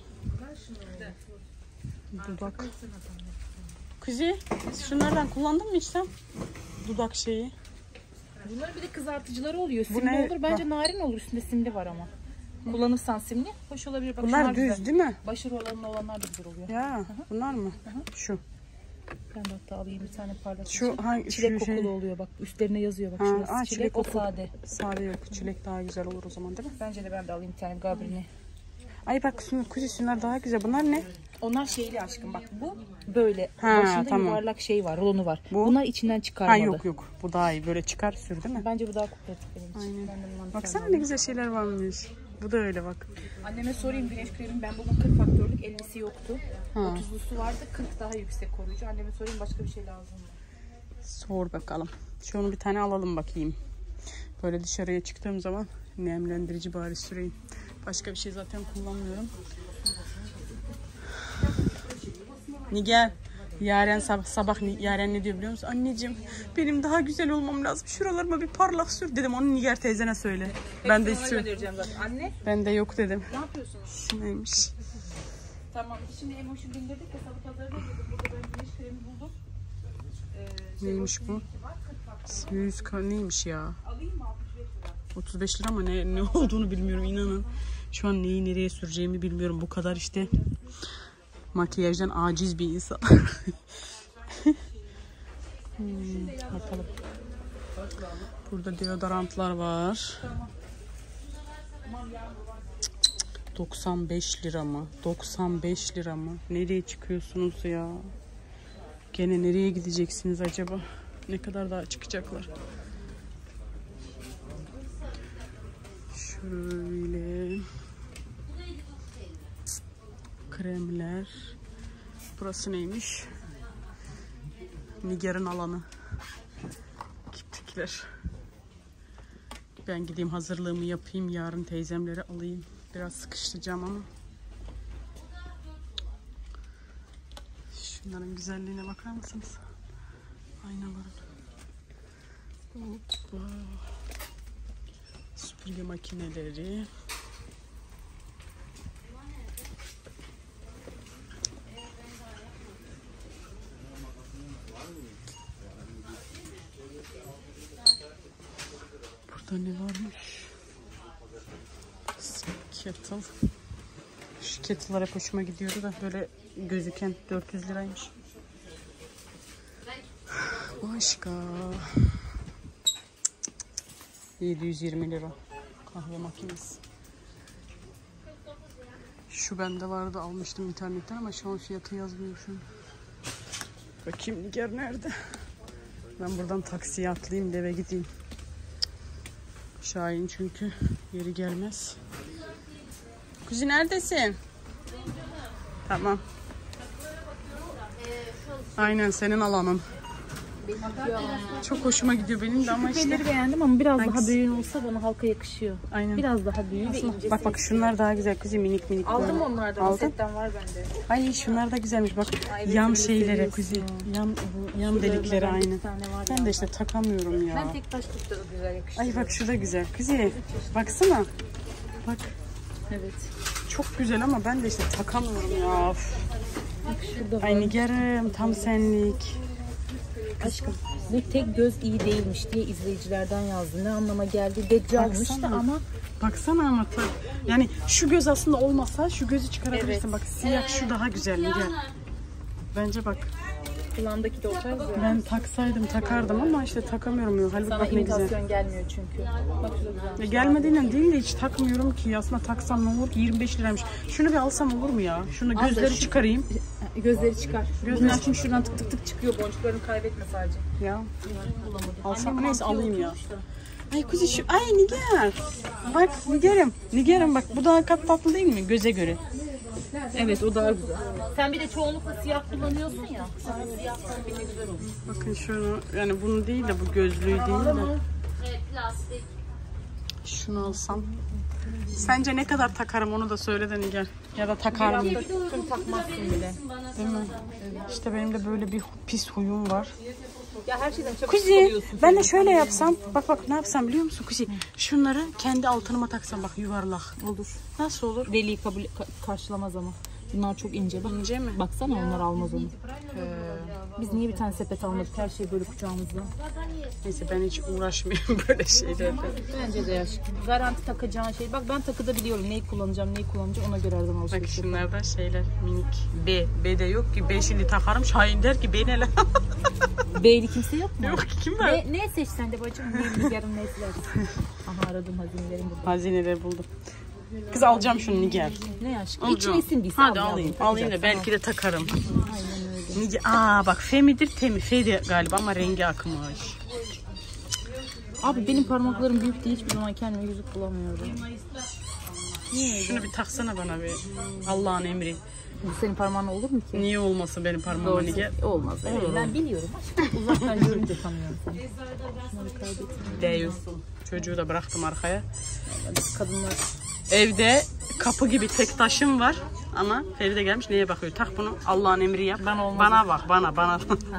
[SPEAKER 4] Dudak. Kuzi, şunlardan kullandın mı hiç sen? Dudak şeyi.
[SPEAKER 2] Bunların bir de kızartıcıları oluyor.
[SPEAKER 4] Bu
[SPEAKER 2] Simli
[SPEAKER 4] ne?
[SPEAKER 2] olur. Bence narin olur. Üstünde simli var ama. Kullanırsan simli hoş olabilir. Bak,
[SPEAKER 4] Bunlar düz
[SPEAKER 2] güzel.
[SPEAKER 4] değil mi?
[SPEAKER 2] Başarı olanla olanlar da güzel oluyor.
[SPEAKER 4] Ya,
[SPEAKER 2] Hı-hı.
[SPEAKER 4] bunlar mı?
[SPEAKER 2] Hı-hı.
[SPEAKER 4] Şu.
[SPEAKER 2] Ben de hatta alayım bir tane parlatıcı.
[SPEAKER 4] Şu hangi
[SPEAKER 2] çilek
[SPEAKER 4] şu
[SPEAKER 2] kokulu
[SPEAKER 4] şey?
[SPEAKER 2] oluyor bak. Üstlerine yazıyor bak
[SPEAKER 4] Ha,
[SPEAKER 2] şurası.
[SPEAKER 4] aa,
[SPEAKER 2] çilek,
[SPEAKER 4] çilek
[SPEAKER 2] o
[SPEAKER 4] kokulu.
[SPEAKER 2] sade.
[SPEAKER 4] Sade yok. Çilek daha güzel olur o zaman değil mi?
[SPEAKER 2] Bence de ben de alayım bir tane Gabrini.
[SPEAKER 4] Ay bak şunu, Kuzi, şunlar daha güzel. Bunlar ne?
[SPEAKER 2] Onlar şeyli aşkım bak. Bu böyle.
[SPEAKER 4] Ha,
[SPEAKER 2] Başında
[SPEAKER 4] tamam.
[SPEAKER 2] yuvarlak şey var. Rolonu var.
[SPEAKER 4] Bu?
[SPEAKER 2] Bunlar içinden
[SPEAKER 4] Ha
[SPEAKER 2] çıkarmalı.
[SPEAKER 4] yok yok. Bu daha iyi. Böyle çıkar sür değil mi?
[SPEAKER 2] Bence bu daha pratik benim için.
[SPEAKER 4] Aynen.
[SPEAKER 2] Ben de bundan bir
[SPEAKER 4] Baksana
[SPEAKER 2] tane
[SPEAKER 4] ne güzel şeyler varmış. Bu da öyle bak.
[SPEAKER 2] Anneme sorayım güneş kremin. Ben bunun kırk faktörlük ellisi yoktu.
[SPEAKER 4] Ha.
[SPEAKER 2] otuzlusu vardı. kırk daha yüksek koruyucu. Anneme sorayım başka bir şey lazım mı?
[SPEAKER 4] Sor bakalım. Şunu bir tane alalım bakayım. Böyle dışarıya çıktığım zaman nemlendirici bari süreyim. Başka bir şey zaten kullanmıyorum. Nigar, Yaren sabah, sabah Yaren ne diyor biliyor musun? Anneciğim benim daha güzel olmam lazım. Şuralarıma bir parlak sür dedim. Onu Nigar teyzene söyle. Ben de istiyorum.
[SPEAKER 2] Anne
[SPEAKER 4] Ben de yok dedim.
[SPEAKER 2] ne yapıyorsunuz?
[SPEAKER 4] Neymiş?
[SPEAKER 2] Tamam şimdi Emoş'u bindirdik de Salı Pazarı'na girdik. Burada ben güneş kremi buldum. Ee,
[SPEAKER 4] Neymiş bu? yüz ka neymiş ya?
[SPEAKER 2] Alayım mı? altmış beş lira.
[SPEAKER 4] otuz beş lira ama ne, ne olduğunu bilmiyorum inanın. Şu an neyi nereye süreceğimi bilmiyorum. Bu kadar işte makyajdan aciz bir insan. hmm, bakalım. Burada deodorantlar var. doksan beş lira mı? doksan beş lira mı? Nereye çıkıyorsunuz ya? Gene nereye gideceksiniz acaba? Ne kadar daha çıkacaklar? Şöyle kremler. Burası neymiş? Nigar'ın alanı. Kirpikler. Ben gideyim hazırlığımı yapayım. Yarın teyzemleri alayım. Biraz sıkıştıracağım ama. Şunların güzelliğine bakar mısınız? Aynaların. Hoppa. Süpürge makineleri. Burada ne varmış? Kettle. Şu kettle'lar hep hoşuma gidiyordu da böyle gözüken dört yüz liraymış. Başka yedi yüz yirmi lira kahve makinesi. Şu bende vardı, almıştım internetten ama şu an fiyatı yazmıyor şu an. Bakayım Nigar nerede? Ben buradan taksiye atlayayım da eve gideyim. Şahin çünkü yeri gelmez. Kuzi neredesin? Tamam. Aynen senin alanın. Çok hoşuma gidiyor benim de ama işte.
[SPEAKER 2] Küpeleri beğendim ama biraz
[SPEAKER 4] Hangisi?
[SPEAKER 2] daha büyüğün olsa bana halka yakışıyor.
[SPEAKER 4] Aynen.
[SPEAKER 2] Biraz daha büyüğü ve incesi.
[SPEAKER 4] Bak bak şunlar daha güzel Kuzi, minik minik.
[SPEAKER 2] Aldım
[SPEAKER 4] böyle.
[SPEAKER 2] onlardan.
[SPEAKER 4] Aldın?
[SPEAKER 2] Setten var bende.
[SPEAKER 4] Ay şunlar da güzelmiş bak.
[SPEAKER 2] Ay, evet,
[SPEAKER 4] yan
[SPEAKER 2] öyle
[SPEAKER 4] şeylere
[SPEAKER 2] seviyorsun.
[SPEAKER 4] Kuzi. Yan bu yan
[SPEAKER 2] Şuralarında
[SPEAKER 4] delikleri
[SPEAKER 2] bende
[SPEAKER 4] aynı.
[SPEAKER 2] bir tane var
[SPEAKER 4] Ben
[SPEAKER 2] ya.
[SPEAKER 4] de işte takamıyorum ya.
[SPEAKER 2] Ben tek taş tuttu güzel yakışıyor.
[SPEAKER 4] Ay bak şu da güzel. Kuzi baksana. Bak
[SPEAKER 2] Evet.
[SPEAKER 4] çok güzel ama ben de işte takamıyorum ya. Of.
[SPEAKER 2] Bak şurada var.
[SPEAKER 4] Ay Nigar'ım tam senlik.
[SPEAKER 2] Aşkım
[SPEAKER 3] Bu tek göz iyi değilmiş diye izleyicilerden yazdı. Ne anlama geldi? Deccalmış da
[SPEAKER 1] Baksana.
[SPEAKER 3] ama
[SPEAKER 1] Baksana ama tabii. Yani şu göz aslında olmasa şu gözü çıkarabilirsin. Bak siyah şu daha güzel Nigar. Bence bak.
[SPEAKER 3] kulağındaki de o tarz ya.
[SPEAKER 1] Ben taksaydım takardım ama işte takamıyorum. Yok. Halbuki
[SPEAKER 3] Sana
[SPEAKER 1] bak ne güzel.
[SPEAKER 3] imitasyon gelmiyor çünkü. Bak şurada güzelmiş.
[SPEAKER 1] Ya gelmediğinden değil de hiç takmıyorum ki. Aslında taksam ne olur ki? yirmi beş liraymış. Şunu bir alsam olur mu ya? Şunu
[SPEAKER 3] Al da
[SPEAKER 1] gözleri
[SPEAKER 3] şu-
[SPEAKER 1] çıkarayım.
[SPEAKER 3] Gözleri çıkar.
[SPEAKER 1] Gözleri-
[SPEAKER 3] Bunlar çünkü şuradan tık tık tık çıkıyor. Boncuklarını kaybetme sadece.
[SPEAKER 1] Ya.
[SPEAKER 3] Bulamadım.
[SPEAKER 1] Alsam
[SPEAKER 3] Annem
[SPEAKER 1] neyse
[SPEAKER 3] mantıya
[SPEAKER 1] alayım ya.
[SPEAKER 3] oturmuş da.
[SPEAKER 1] Ay kuzi şu. Ay Nigar. Bak Nigar'ım. Nigar'ım bak bu daha kat tatlı değil mi? Göze göre.
[SPEAKER 3] Evet o daha güzel. Sen bir de çoğunlukla siyah kullanıyorsun ya. Sana siyah kombine güzel olur.
[SPEAKER 1] Bakın şunu. Yani bunu değil de bu gözlüğü değil de. Şunu alsam. Sence ne kadar takarım onu da söyle de Nigar. Ya da takar mıyım?
[SPEAKER 3] Tüm takmazsın bile.
[SPEAKER 1] Değil mi? İşte benim de böyle bir pis huyum var.
[SPEAKER 3] Ya her şeyden çabuk
[SPEAKER 1] Kuzi
[SPEAKER 3] sıkılıyorsun.
[SPEAKER 1] ben de şöyle yapsam. Bak bak ne yapsam biliyor musun Kuzi? Şunları kendi altınıma taksam bak yuvarlak.
[SPEAKER 3] Olur.
[SPEAKER 1] Nasıl olur?
[SPEAKER 3] Deliği kabul ka- karşılamaz ama. Bunlar çok ince. Bak.
[SPEAKER 1] İnce mi?
[SPEAKER 3] Baksana onlar almaz onu. Biz niye bir tane sepet almadık? Her şey böyle kucağımızda.
[SPEAKER 1] Neyse ben hiç uğraşmıyorum böyle şeylerle.
[SPEAKER 3] Bence de yaş. Garanti takacağın şey. Bak ben takıda biliyorum. Neyi kullanacağım, neyi kullanacağım ona göre her zaman
[SPEAKER 1] Bak
[SPEAKER 3] alışveriş yaparım.
[SPEAKER 1] şunlardan şeyler minik. B. B de yok ki. B şimdi takarım. Şahin der ki B ne lan?
[SPEAKER 3] B'li kimse yok mu?
[SPEAKER 1] Yok ki kim var?
[SPEAKER 3] Ne, ne seçsen de bacım? Ne yarın ne seçersin? Aha aradım hazinelerim burada.
[SPEAKER 1] Hazineleri buldum. Kız alacağım şunu Nigar.
[SPEAKER 3] Ne aşkım?
[SPEAKER 1] Alacağım.
[SPEAKER 3] İçmesin bir.
[SPEAKER 1] Hadi alayım. Alayım da belki de takarım. Nigar. Aa bak Fe midir Fe mi? Fe de galiba ama rengi akmış.
[SPEAKER 3] Abi benim parmaklarım büyük diye hiçbir zaman kendime yüzük bulamıyorum.
[SPEAKER 1] Şunu bir taksana bana bir. Allah'ın emri.
[SPEAKER 3] Bu senin parmağın olur mu ki?
[SPEAKER 1] Niye olmasın benim parmağıma
[SPEAKER 3] Doğru.
[SPEAKER 1] Nigar?
[SPEAKER 3] Olmaz. Evet, ben biliyorum. Uzaktan görünce tanıyorum seni. Şunları kaybettim.
[SPEAKER 1] Değilsin. Çocuğu da bıraktım arkaya.
[SPEAKER 3] Kadınlar
[SPEAKER 1] Evde kapı gibi tek taşım var. Ama Feride gelmiş neye bakıyor? Tak bunu Allah'ın emri yap.
[SPEAKER 3] Ben olmaz.
[SPEAKER 1] Bana bak bana bana.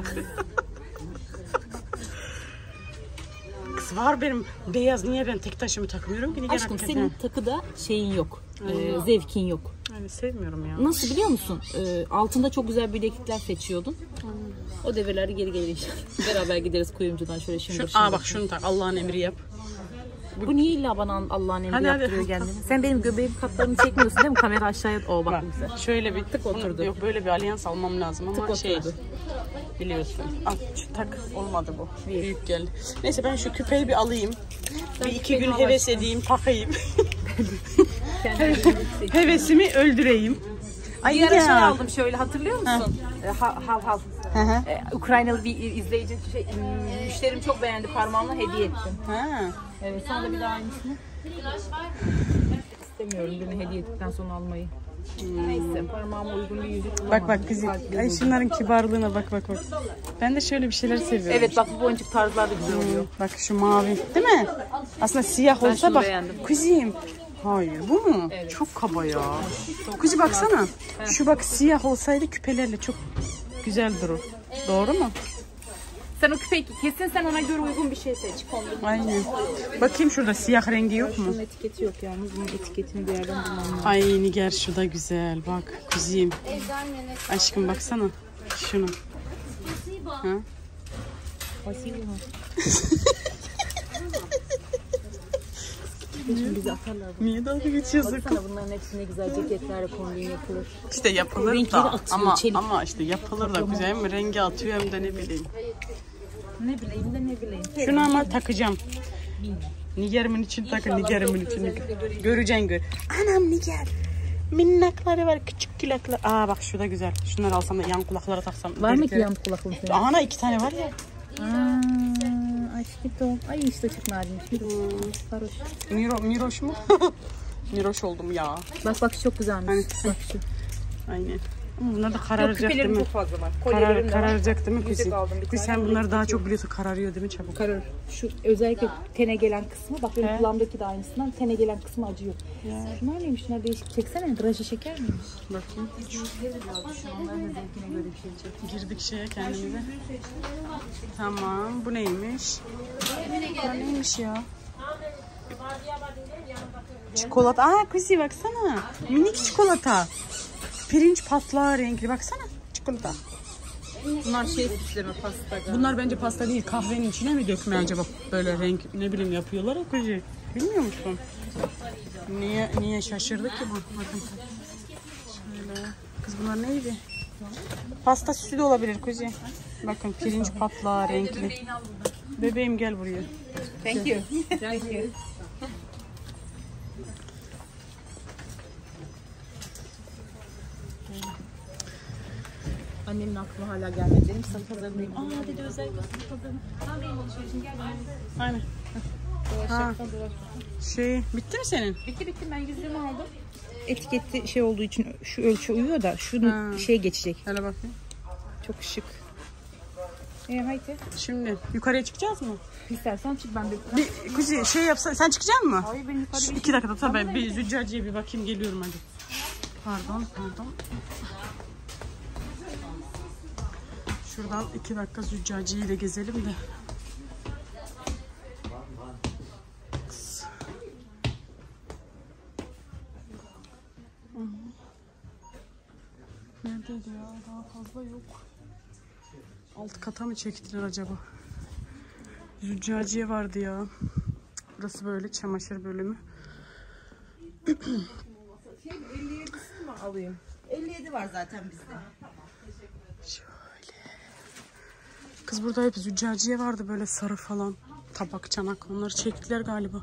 [SPEAKER 1] Kız var benim beyaz niye ben tek taşımı takmıyorum ki? Nigar
[SPEAKER 3] aşkım
[SPEAKER 1] hakikaten.
[SPEAKER 3] senin takıda şeyin yok. E, zevkin yok.
[SPEAKER 1] Yani sevmiyorum ya.
[SPEAKER 3] Nasıl biliyor musun? E, altında çok güzel bileklikler seçiyordun. O devirleri geri gelir. Beraber gideriz kuyumcudan şöyle
[SPEAKER 1] Şu,
[SPEAKER 3] şındır
[SPEAKER 1] aa
[SPEAKER 3] şındır.
[SPEAKER 1] bak şunu tak Allah'ın emri yap.
[SPEAKER 3] Bu niye illa bana Allah'ın emri
[SPEAKER 1] Hadi,
[SPEAKER 3] yaptırıyor
[SPEAKER 1] hadi.
[SPEAKER 3] kendini? Sen benim göbeğim katlarını çekmiyorsun değil mi? Kamera aşağıya... Oo bak,
[SPEAKER 1] Bak
[SPEAKER 3] bu güzel.
[SPEAKER 1] şöyle bir
[SPEAKER 3] Tık oturdu.
[SPEAKER 1] Yok böyle bir alyans almam lazım ama
[SPEAKER 3] Tık
[SPEAKER 1] şey
[SPEAKER 3] oturdu.
[SPEAKER 1] biliyorsun. Al şu tak olmadı bu. Büyük geldi. Neyse ben şu küpeyi bir alayım. bir iki
[SPEAKER 3] küpeni
[SPEAKER 1] gün
[SPEAKER 3] al
[SPEAKER 1] heves
[SPEAKER 3] aşkım.
[SPEAKER 1] edeyim takayım.
[SPEAKER 3] Kendini
[SPEAKER 1] Hevesimi öldüreyim. Ay
[SPEAKER 3] Bir ara şey
[SPEAKER 1] ya.
[SPEAKER 3] aldım şöyle hatırlıyor musun? E, ha- Hav hav.
[SPEAKER 1] Hı hı.
[SPEAKER 3] E, Ukraynalı bir izleyici şey, m, müşterim çok beğendi parmağımla hediye ettim.
[SPEAKER 1] Ha.
[SPEAKER 3] Evet sonra da bir daha aynısını. İstemiyorum birini hediye ettikten sonra almayı. Neyse parmağıma uygun bir yüzük bulamadım.
[SPEAKER 1] Bak bak kızım.
[SPEAKER 3] Kalpli
[SPEAKER 1] Ay
[SPEAKER 3] buldum.
[SPEAKER 1] şunların kibarlığına bak bak bak. Ben de şöyle bir şeyler seviyorum.
[SPEAKER 3] Evet bak bu boncuk tarzlar da güzel oluyor.
[SPEAKER 1] Bak şu mavi değil mi? Aslında siyah
[SPEAKER 3] Ben
[SPEAKER 1] olsa
[SPEAKER 3] şunu
[SPEAKER 1] bak.
[SPEAKER 3] beğendim.
[SPEAKER 1] Kuzim. Hayır bu mu?
[SPEAKER 3] Evet.
[SPEAKER 1] Çok kaba ya. Kuzi baksana. Şu bak siyah olsaydı küpelerle çok güzel durur. Doğru mu?
[SPEAKER 3] Sen o küpeyi kesin sen ona göre uygun bir şey seç. Kombin.
[SPEAKER 1] Aynen. Bakayım şurada siyah rengi yok mu?
[SPEAKER 3] Bunun etiketi yok yalnız. Bunun etiketini bir yerden bulmam lazım.
[SPEAKER 1] Ay Nigar şu da güzel. Bak kuzim. Aşkım baksana. Şunu. Ha?
[SPEAKER 3] Şimdi bizi atarlar.
[SPEAKER 1] Niye dalga geçiyorsun?
[SPEAKER 3] Baksana bunların hepsine güzel ceketlerle kombin yapılır.
[SPEAKER 1] İşte yapılır
[SPEAKER 3] Renkleri
[SPEAKER 1] da
[SPEAKER 3] atıyor,
[SPEAKER 1] ama
[SPEAKER 3] çelik.
[SPEAKER 1] ama işte yapılır da güzel mi? Rengi atıyor hem de ne bileyim.
[SPEAKER 3] Ne bileyim de ne bileyim.
[SPEAKER 1] Şunu ama takacağım. Nigar'ımın için takın, Nigar'ımın için. Göreceksin gör. Anam Nigar. Minnakları var, küçük kulaklar. Aa bak şu da güzel. Şunları alsam da yan kulaklara taksam.
[SPEAKER 3] Var mı ki
[SPEAKER 1] deliklere.
[SPEAKER 3] yan kulaklı senin?
[SPEAKER 1] Aha iki tane var ya.
[SPEAKER 3] Aaa aşkım. Ay işte çok narinmiş. Sarhoş.
[SPEAKER 1] Miro, Miroş mu? Miroş oldum ya.
[SPEAKER 3] Bak bak şu çok güzelmiş. Bak şu.
[SPEAKER 1] Aynen. Ama bunlar da
[SPEAKER 3] Yok
[SPEAKER 1] kararacak değil
[SPEAKER 3] küpelerim
[SPEAKER 1] mi?
[SPEAKER 3] çok fazla var.
[SPEAKER 1] Karar,
[SPEAKER 3] Kolyelerim de var.
[SPEAKER 1] kararacak değil mi
[SPEAKER 3] Yüzük
[SPEAKER 1] kızım?
[SPEAKER 3] aldım bir
[SPEAKER 1] Kız
[SPEAKER 3] tane.
[SPEAKER 1] sen bunları daha çok biliyorsun. Kararıyor değil mi çabuk?
[SPEAKER 3] Kararır. Şu özellikle tene gelen kısmı. Bak benim kulağımdaki de aynısından. Tene gelen kısmı acıyor. Şunlar neymiş? Şunlar değişik. Çeksene. Drajı şeker miymiş?
[SPEAKER 1] Bakayım.
[SPEAKER 3] Onların da zevkine göre bir şey çek.
[SPEAKER 1] Girdik şeye kendimize. Tamam. Bu neymiş? Bu neymiş ya? Çikolata. Aa kızı baksana. Minik çikolata. Pirinç patlağı renkli. Baksana. Çikolata.
[SPEAKER 3] Bunlar şey süsleme pasta.
[SPEAKER 1] Bunlar bence pasta değil, kahvenin içine mi dökme acaba? Böyle renk ne bileyim yapıyorlar ya kuzi. Bilmiyor musun? Niye niye şaşırdı ki bu? Bakın. Şöyle. Kız bunlar neydi? Pasta süsü de olabilir kuzi. Bakın pirinç patlağı renkli. Bebeğim gel buraya.
[SPEAKER 3] Thank you. Thank you. Annemin aklına hala gelmedi. Dedim salı pazarındayım. Aa dedi özellikle salı pazarında. Tamam benim alışverişim gel.
[SPEAKER 1] Aynen.
[SPEAKER 3] Ha.
[SPEAKER 1] Şey bitti mi senin?
[SPEAKER 3] Bitti bitti ben yüzüğümü aldım. Etiketi şey olduğu için şu ölçü uyuyor da şunun
[SPEAKER 1] Ha.
[SPEAKER 3] şey geçecek.
[SPEAKER 1] Hele bakayım.
[SPEAKER 3] Çok şık. E haydi.
[SPEAKER 1] Şimdi yukarıya çıkacağız mı?
[SPEAKER 3] İstersen çık ben de.
[SPEAKER 1] Bir kuzi şey yapsa sen çıkacak mısın?
[SPEAKER 3] Hayır ben yukarı
[SPEAKER 1] Şu
[SPEAKER 3] bir
[SPEAKER 1] iki dakikada tabii ben bir züccaciye bir bakayım geliyorum hadi. Pardon pardon. Şuradan iki dakika züccaciyi de gezelim de. Neredeydi ya? Daha fazla yok. Alt kata mı çektiler acaba? Züccaciye vardı ya. Burası böyle çamaşır bölümü.
[SPEAKER 3] elli yedisini mi alayım? elli yedi var zaten bizde.
[SPEAKER 1] Şöyle. Kız burada hep züccaciye vardı böyle sarı falan. Tabak, çanak. Onları çektiler galiba.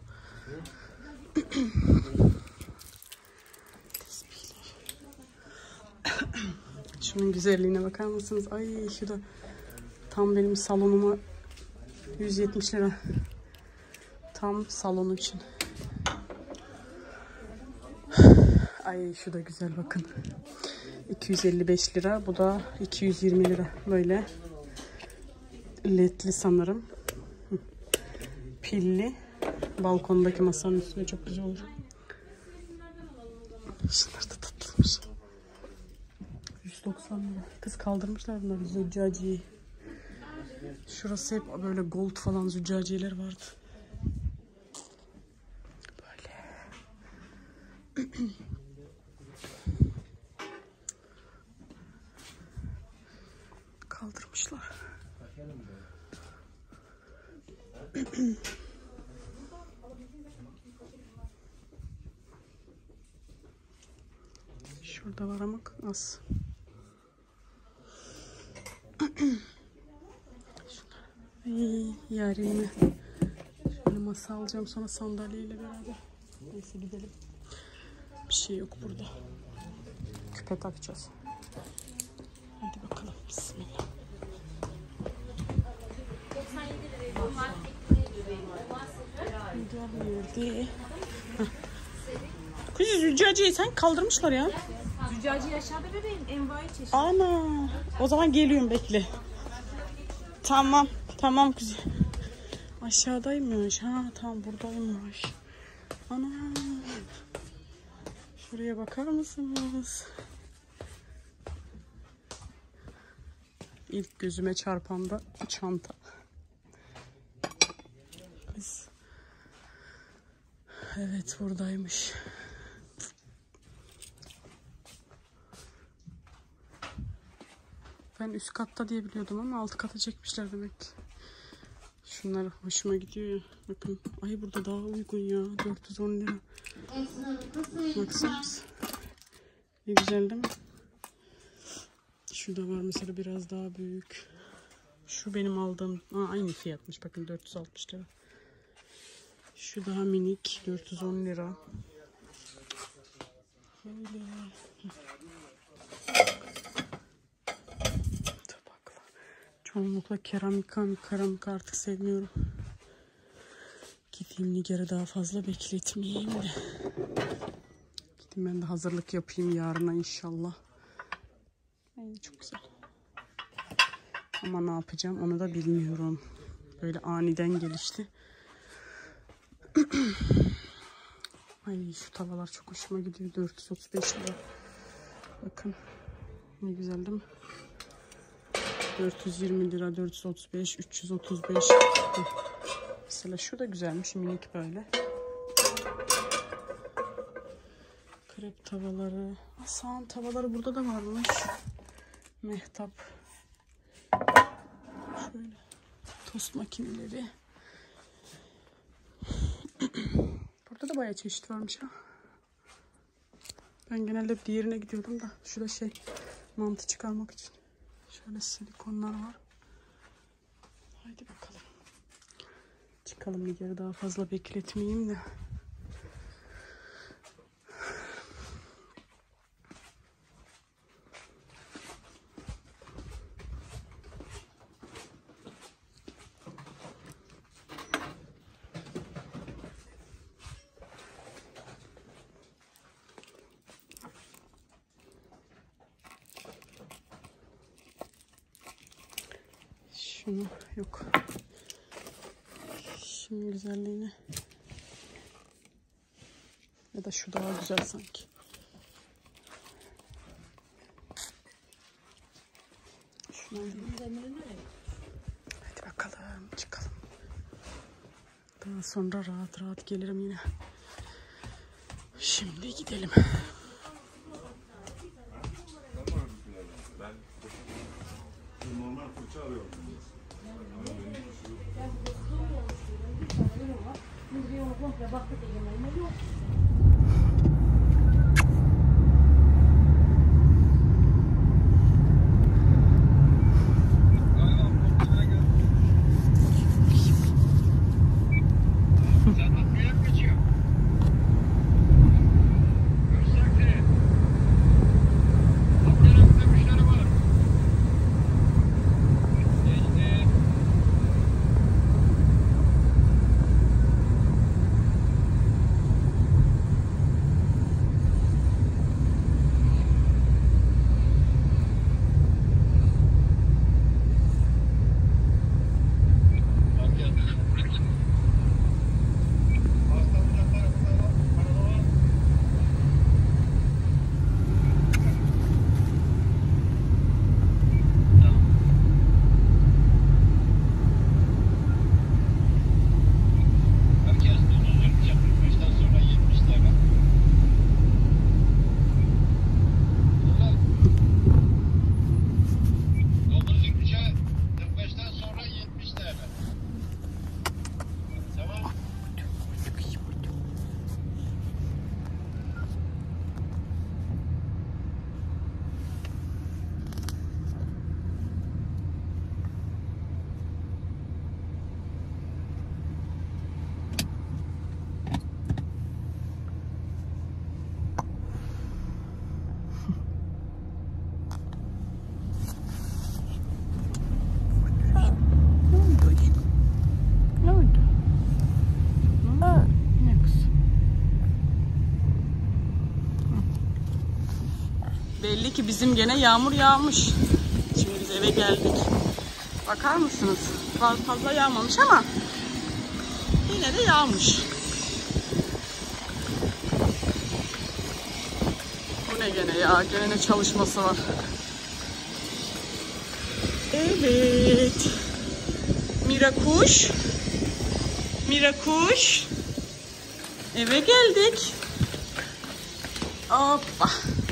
[SPEAKER 1] Şunun güzelliğine bakar mısınız? Ay şu da tam benim salonuma yüz yetmiş lira. Tam salon için. Ay şu da güzel bakın. iki yüz elli beş lira. Bu da iki yüz yirmi lira. Böyle ledli sanırım. Pilli. Balkondaki masanın üstüne çok güzel olur. Şunlar da tatlıymış. yüz doksan lira. Kız kaldırmışlar bunları züccaciyi. Şurası hep böyle gold falan züccaciyeler vardı. Böyle. Kaldırmışlar. Şurada var ama az. Ay, yarın şöyle masa alacağım sonra sandalyeyle beraber. Neyse gidelim. Bir şey yok burada. Küpe takacağız. Hadi bakalım. Bismillah. Geldi. Kuzu züccaciyi sen kaldırmışlar ya.
[SPEAKER 3] Züccaciye aşağıda bebeğim. Envai çeşit.
[SPEAKER 1] Ana. O zaman geliyorum bekle. Tamam. Tamam kuzu. Aşağıdaymış. Ha tamam buradaymış. Ana. Şuraya bakar mısınız? İlk gözüme çarpan da çanta. Kız. Evet buradaymış. Ben üst katta diye biliyordum ama alt kata çekmişler demek ki. Şunlar hoşuma gidiyor ya. Bakın. Ay burada daha uygun ya. dört yüz on lira. Baksanız. Ne güzel değil mi? Şurada var mesela biraz daha büyük. Şu benim aldığım. Aa, aynı fiyatmış. Bakın dört yüz altmış lira. Şu daha minik. dört yüz on lira. Böyle. Tabaklar. Çoğunlukla keramik, keramik artık sevmiyorum. Gideyim Nigar'ı daha fazla bekletmeyeyim de. Gideyim ben de hazırlık yapayım yarına inşallah. Ay, çok güzel. Ama ne yapacağım onu da bilmiyorum. Böyle aniden gelişti. Ay şu tavalar çok hoşuma gidiyor. dört yüz otuz beş lira. Bakın. Ne güzel değil mi? dört yüz yirmi lira, dört yüz otuz beş, üç yüz otuz beş. Mesela şu da güzelmiş, minik böyle. Krep tavaları. Aa, sağan tavaları burada da varmış. Mehtap. Böyle tost makineleri. Burada da bayağı çeşit varmış ha. Ben genelde diğerine gidiyordum da. Şurada şey, mantı çıkarmak için. Şöyle silikonlar var. Haydi bakalım. Çıkalım bir yere, daha fazla bekletmeyeyim de. Şunu yok. Şunun güzelliğine. Ya da şu daha güzel sanki. Şuna. Hadi bakalım çıkalım. Daha sonra rahat rahat gelirim yine. Şimdi gidelim.
[SPEAKER 6] Normal fırça arıyorum.
[SPEAKER 1] Belli ki bizim gene yağmur yağmış. Şimdi biz eve geldik. Bakar mısınız? Fazla fazla yağmamış ama yine de yağmış. Bu ne gene ya? Gene ne çalışması var. Evet. Mira kuş. Mira kuş. Eve geldik. Hoppa.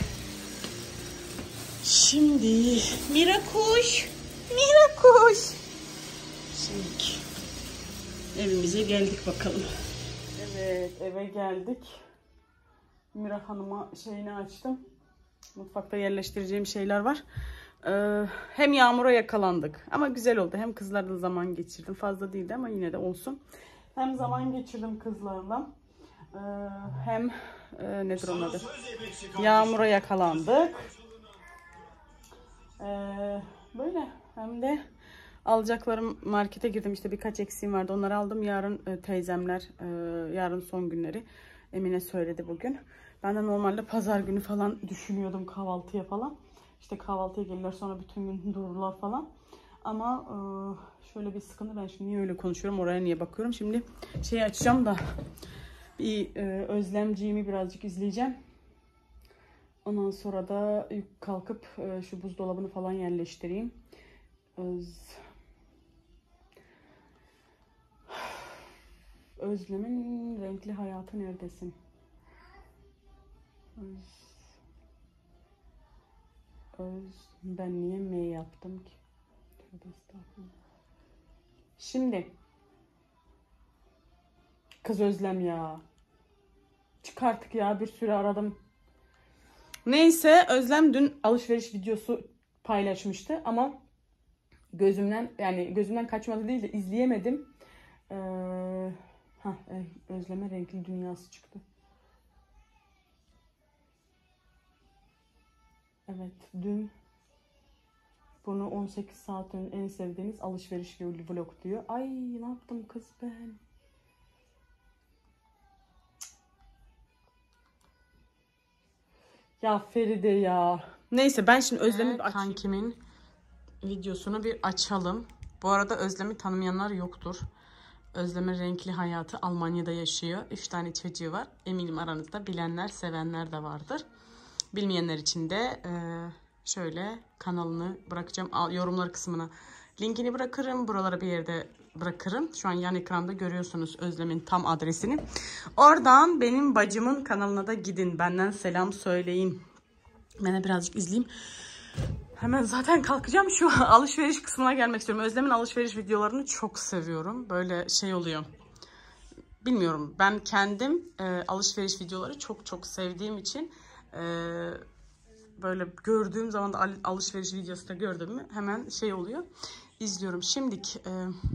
[SPEAKER 1] Şimdi Mira kuş. Mira kuş. Şimdi evimize geldik bakalım. Evet, eve geldik. Mira Hanım'a şeyini açtım. Mutfakta yerleştireceğim şeyler var. Ee, hem yağmura yakalandık ama güzel oldu. Hem kızlarla zaman geçirdim. Fazla değildi ama yine de olsun. Hem zaman geçirdim kızlarla. Ee, hem e, nedir onun adı? Yağmura yakalandık. Ee, böyle hem de alacaklarım, markete girdim, işte birkaç eksiğim vardı, onları aldım. Yarın e, teyzemler e, yarın son günleri, Emine söyledi bugün. Ben de normalde pazar günü falan düşünüyordum kahvaltıya falan, işte kahvaltıya gelirler sonra bütün gün dururlar falan, ama e, şöyle bir sıkıntı. Ben şimdi niye öyle konuşuyorum, oraya niye bakıyorum, şimdi şeyi açacağım da bir e, Özlemciğimi birazcık izleyeceğim. Ondan sonra da kalkıp e, şu buzdolabını falan yerleştireyim. Öz... Özlem'in renkli hayatı neredesin? Öz... Öz... Ben niye M yaptım ki? Tövbe estağfurullah. Şimdi kız Özlem ya. Çık artık ya, bir süre aradım. Neyse Özlem dün alışveriş videosu paylaşmıştı ama gözümden yani gözümden kaçmadı değil de izleyemedim. Ee, heh, Özlem'e renkli dünyası çıktı. Evet dün bunu on sekiz saat önce en sevdiğiniz alışveriş vlog diyor. Ay ne yaptım kız ben. Ya Feride ya. Neyse ben şimdi Özlem'i bir açayım. Kankimin videosunu bir açalım. Bu arada Özlem'i tanımayanlar yoktur. Özlem'in renkli hayatı, Almanya'da yaşıyor. Üç tane çocuğu var. Eminim aranızda bilenler, sevenler de vardır. Bilmeyenler için de şöyle kanalını bırakacağım. Yorumlar kısmına linkini bırakırım. Buralara bir yerde bırakırım. Şu an yan ekranda görüyorsunuz Özlem'in tam adresini. Oradan benim bacımın kanalına da gidin. Benden selam söyleyin. Ben de birazcık izleyeyim. Hemen zaten kalkacağım. Şu alışveriş kısmına gelmek istiyorum. Özlem'in alışveriş videolarını çok seviyorum. Böyle şey oluyor. Bilmiyorum. Ben kendim e, alışveriş videoları çok çok sevdiğim için e, böyle gördüğüm zaman da alışveriş videosu da gördüm mü hemen şey oluyor. İzliyorum. Şimdilik e,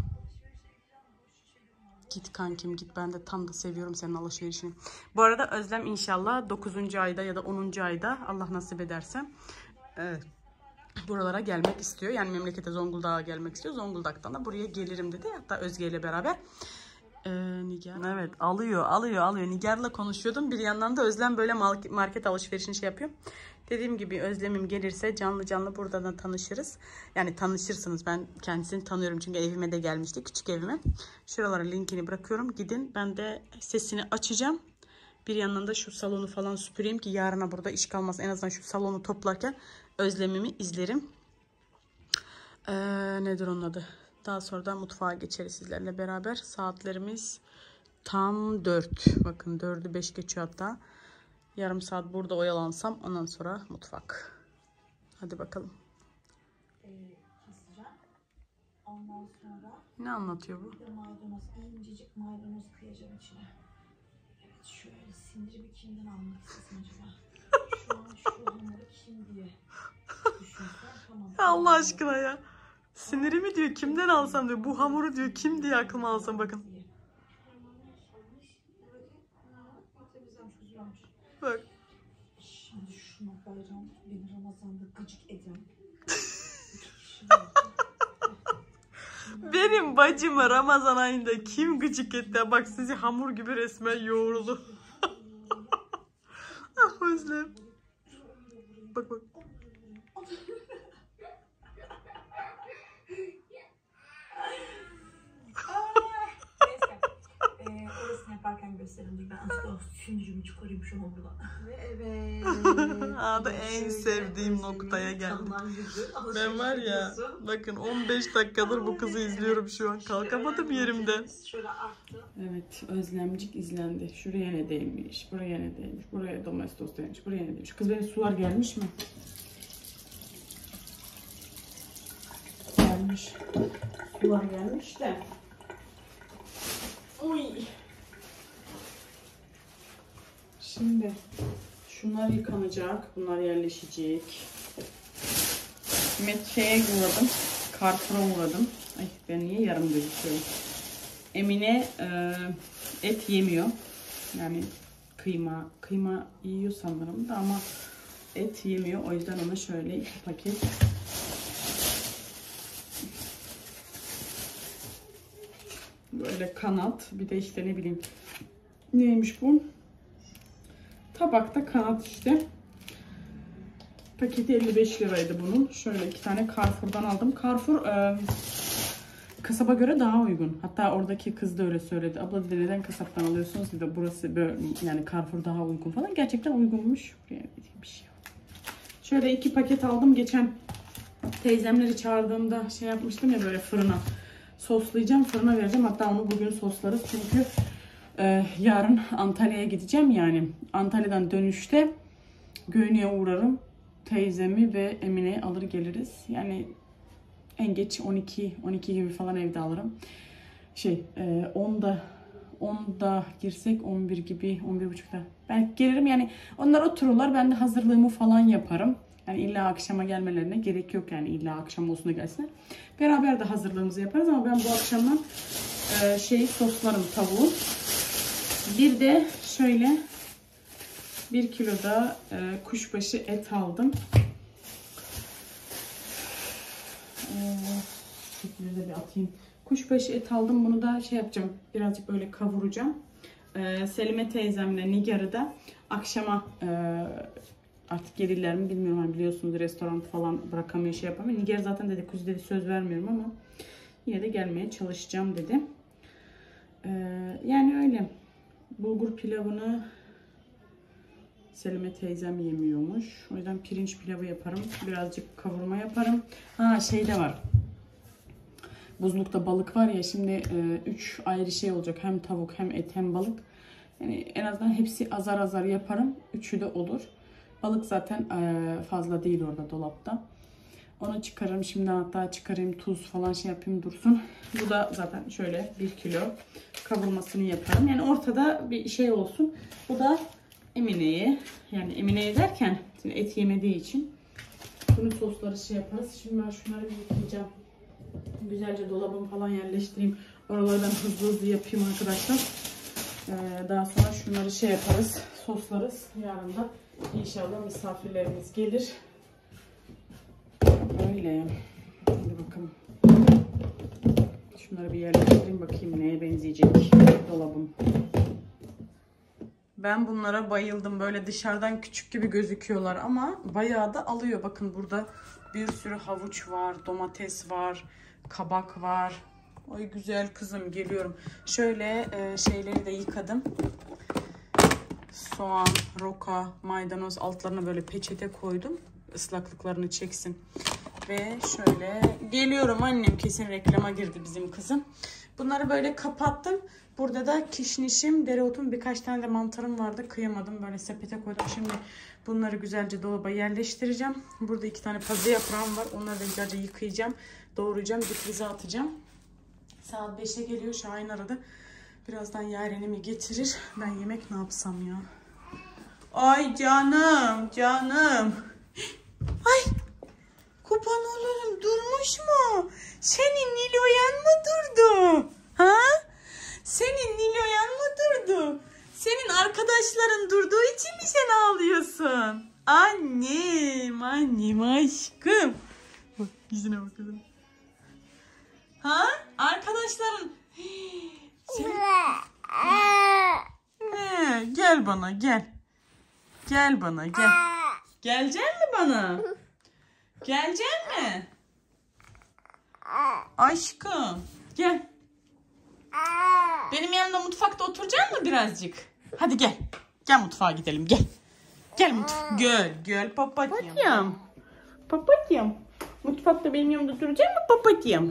[SPEAKER 1] git kankim git. Ben de tam da seviyorum senin alışverişini. Bu arada Özlem inşallah dokuzuncu ayda ya da onuncu ayda Allah nasip ederse evet, buralara gelmek istiyor. Yani memlekete Zonguldak'a gelmek istiyor. Zonguldak'tan da buraya gelirim dedi. Hatta Özge ile beraber. Ee, Nigar. Evet alıyor alıyor alıyor. Nigar'la konuşuyordum. Bir yandan da Özlem böyle market alışverişini şey yapıyor. Dediğim gibi Özlem'im gelirse canlı canlı burada da tanışırız. Yani tanışırsınız. Ben kendisini tanıyorum çünkü evime de gelmişti. Küçük evime. Şuralara linkini bırakıyorum. Gidin. Ben de sesini açacağım. Bir yandan da şu salonu falan süpüreyim ki yarına burada iş kalmaz. En azından şu salonu toplarken Özlem'imi izlerim. Ee, nedir onun adı? Daha sonra da mutfağa geçeriz sizlerle beraber. Saatlerimiz tam dört. Bakın dördü beş geçiyor hatta. Yarım saat burada oyalansam ondan sonra mutfak. Hadi bakalım.
[SPEAKER 5] Ee, keseceğim. Ondan sonra
[SPEAKER 1] ne anlatıyor bu?
[SPEAKER 5] Maydanoz, incecik maydanoz kıyacağım içine. Evet şöyle sinirimi kimden almak istesin acaba? Şu an şu hamuru kim diye düşünsem tamam.
[SPEAKER 1] Allah aşkına ya. Sinirimi diyor kimden alsam diyor. Bu hamuru diyor kim diye aklıma alsam bakın. Bak.
[SPEAKER 5] Şimdi şuna bayram beni Ramazan'da gıcık eden.
[SPEAKER 1] Benim bacımı Ramazan ayında kim gıcık etti? Bak sizi hamur gibi resmen yoğruldu. Ah Özlem. Bak bak.
[SPEAKER 5] Ee, orasını yaparken gösterim. Ben azıcık o süncümü çıkarayım şu hamurdan. Evet.
[SPEAKER 1] Aa da en sevdiğim noktaya geldim. Ben var ya bakın on beş dakikadır bu kızı izliyorum şu an. Kalkamadım yerimden. Evet Özlemcik izlendi. Şuraya ne değmiş, buraya ne değmiş, buraya domestos değmiş, buraya ne değmiş. Kız benim sular gelmiş mi? Gelmiş. Sular gelmiş de. Oy. Şimdi şunlar yıkanacak, bunlar yerleşecek. Metçeye uğradım, Carrefour'a uğradım. Ay ben niye yarım gözüküyorum? Emine e, et yemiyor. Yani kıyma, kıyma yiyor sanırım da ama et yemiyor. O yüzden ona şöyle iki paket böyle kanat, bir de işte ne bileyim neymiş bu? Tabakta kanat işte. Paketi elli beş liraydı bunun. Şöyle iki tane Carrefour'dan aldım. Carrefour e, kasaba göre daha uygun. Hatta oradaki kız da öyle söyledi. Abla dedi neden kasaptan alıyorsunuz dedi. Burası böyle yani Carrefour daha uygun falan. Gerçekten uygunmuş. Buraya bir şey yok. Şöyle iki paket aldım. Geçen teyzemleri çağırdığımda şey yapmıştım ya böyle fırına. Soslayacağım, fırına vereceğim. Hatta onu bugün soslarız. Çünkü e, yarın Antalya'ya gideceğim yani. Antalya'dan dönüşte Göynü'ye uğrarım. Teyzemi ve Emine'yi alır geliriz. Yani en geç on iki on iki gibi falan evde alırım. Şey e, onda onda girsek on bir gibi, on bir buçukta belki gelirim. Yani onlar otururlar, ben de hazırlığımı falan yaparım. Yani illa akşama gelmelerine gerek yok, yani illa akşam olsun da gelsinler. Beraber de hazırlığımızı yaparız ama ben bu akşamdan e, şey soslarım tavuğu. Bir de şöyle bir kilo da e, kuşbaşı et aldım. Şekilde bir atayım. Kuşbaşı et aldım. Bunu da şey yapacağım. Birazcık böyle kavuracağım. Ee, Selime teyzemle Nigar'ı da akşama e, artık gelirler mi bilmiyorum. Hani biliyorsunuz restoran falan bırakamıyor, şey yapamıyor. Nigar zaten dedi kuzu dedi söz vermiyorum ama yine de gelmeye çalışacağım dedi. Ee, yani öyle. Bulgur pilavını Selime teyzem yemiyormuş. O yüzden pirinç pilavı yaparım. Birazcık kavurma yaparım. Ha şey de var. Buzlukta balık var ya, şimdi üç e, ayrı şey olacak. Hem tavuk hem et hem balık. Yani en azından hepsi azar azar yaparım. Üçü de olur. Balık zaten e, fazla değil orada dolapta. Onu çıkarırım. Şimdiden hatta çıkarayım, tuz falan şey yapayım dursun. Bu da zaten şöyle bir kilo kavurmasını yaparım. Yani ortada bir şey olsun. Bu da Emine'ye. Yani Emine'ye derken et yemediği için bunun sosları şey yaparız. Şimdi ben şunları bir yıkayacağım. Güzelce dolabımı falan yerleştireyim. Oralardan hızlı hızlı yapayım arkadaşlar. Ee, daha sonra şunları şey yaparız. Soslarız. Yarın da inşallah misafirlerimiz gelir. Öyle. Hadi bakalım. Şunları bir yerleştireyim bakayım neye benzeyecek dolabım. Ben bunlara bayıldım. Böyle dışarıdan küçük gibi gözüküyorlar ama bayağı da alıyor. Bakın burada bir sürü havuç var, domates var, kabak var. Ay güzel kızım, geliyorum. Şöyle e, şeyleri de yıkadım. Soğan, roka, maydanoz altlarına böyle peçete koydum. Islaklıklarını çeksin. Ve şöyle geliyorum annem, kesin reklama girdi bizim kızım. Bunları böyle kapattım. Burada da kişnişim, dereotum, birkaç tane de mantarım vardı. Kıyamadım, böyle sepete koydum. Şimdi bunları güzelce dolaba yerleştireceğim. Burada iki tane pazı yaprağım var. Onları da güzelce yıkayacağım. Doğrayacağım, difrize atacağım. Saat beşe geliyor. Şahin aradı. Birazdan Yaren'imi getirir. Ben yemek ne yapsam ya? Ay canım, canım. Ay, kurban olurum, durmuş mu? Senin Nilo'yan mı durdu? Ha? Senin Nilo'yan mı durdu? Senin arkadaşların durduğu için mi sen ağlıyorsun? Annem, annem aşkım. Bak yüzüne bakalım. Ha? Arkadaşların. Sen... He, gel bana gel. Gel bana gel. Gelecek mi bana? Gelecek mi? Aşkım gel. Benim yanımda mutfakta oturacak mısın birazcık? Hadi gel. Gel mutfağa gidelim gel. Gel mutfağa. Gel gel papatyam. Papatyam. Mutfakta benim yanımda duracak mı papatyam?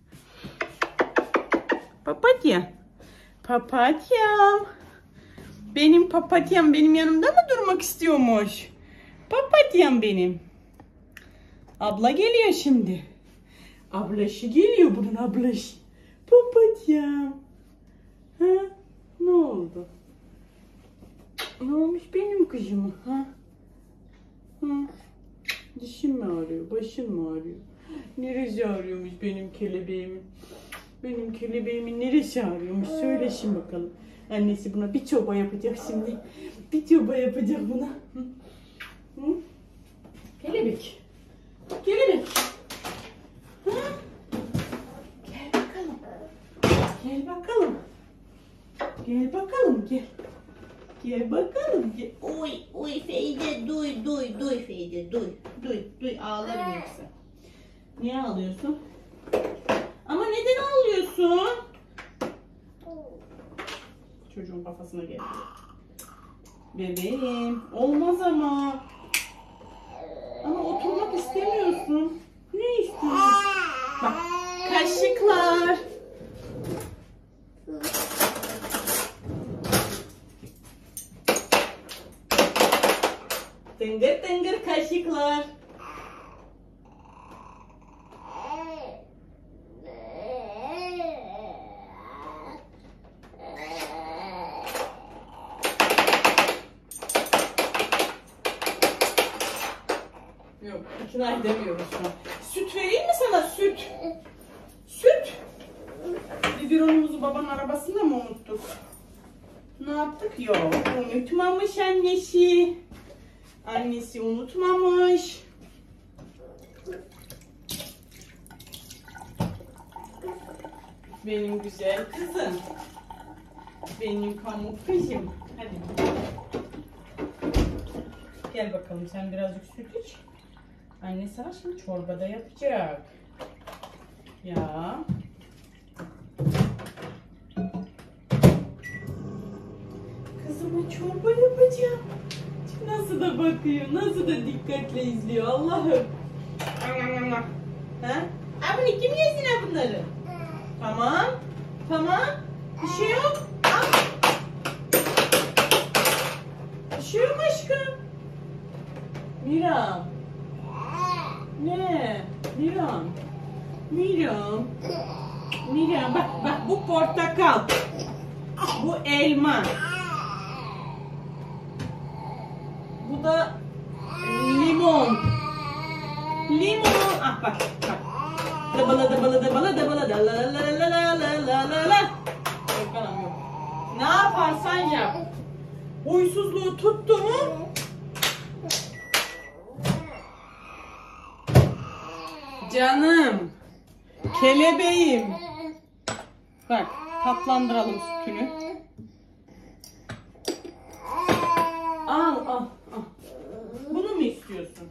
[SPEAKER 1] Papatya. Papatyam. Benim papatyam benim yanımda mı durmak istiyormuş? Papatyam benim. Abla geliyor şimdi. Ablaşı geliyor, bunun ablaşı. Papatyam. Ha? Ne oldu? Ne olmuş benim kızıma? Ha? Ha? Dişim mi ağrıyor? Başım mı ağrıyor? Neresi ağrıyormuş benim kelebeğimin? Benim kelebeğimin neresi ağrıyormuş? Söyle şimdi bakalım. Annesi buna bir çorba yapacak şimdi. Bir çorba yapacak buna. Hı? Hı? Kelebek. Kelebek. Hı? Gel bakalım. Gel bakalım. Gel bakalım gel. Gel bakalım gel. Oy oy Feyde duy duy duy Feyde duy. Duy duy ağlarım yoksa. Niye ağlıyorsun? Ama neden ağlıyorsun? Çocuğun kafasına geldi. Bebeğim olmaz ama. Ama oturmak istemiyorsun. Ne istiyorsun? Bak kaşıklar. Tıngır tıngır kaşıklar. ikna edemiyoruz şu an. Süt vereyim mi sana? Süt. Süt. Biberonumuzu babanın arabasında mı unuttuk? Ne yaptık? Yok. Unutmamış annesi. Annesi unutmamış. Benim güzel kızım. Benim pamuk kızım. Hadi. Gel bakalım sen birazcık süt iç. Anne sana şimdi çorbada yapacak. Ya. Kızıma çorba yapacağım. Nasıl da bakıyor, nasıl da dikkatle izliyor Allah'ım. Ha? Abi kim yesin ha bunları? Tamam. Tamam. Bir şey yok. Al. Bir şey yok aşkım. Miram. Ne? Miram. Miram. Miram bak bak bu portakal. Bu elma. Bu da limon. Limon. Ah bak bak. Dabala dabala dabala dabala da la la la la la la la la. Yok anam yok. Ne yaparsan yap. Huysuzluğu tuttu mu? Canım. Kelebeğim. Bak tatlandıralım sütünü. Al al al. Bunu mu istiyorsun?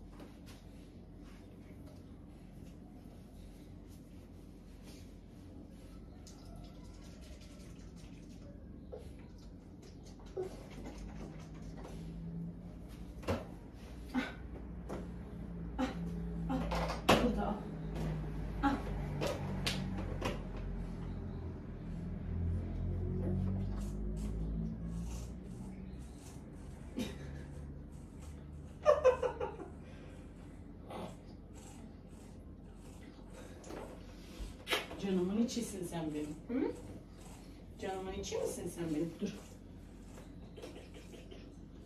[SPEAKER 1] Canımın içisin sen benim. Hı? Canımın içi misin sen benim? Dur. Dur, dur, dur, dur,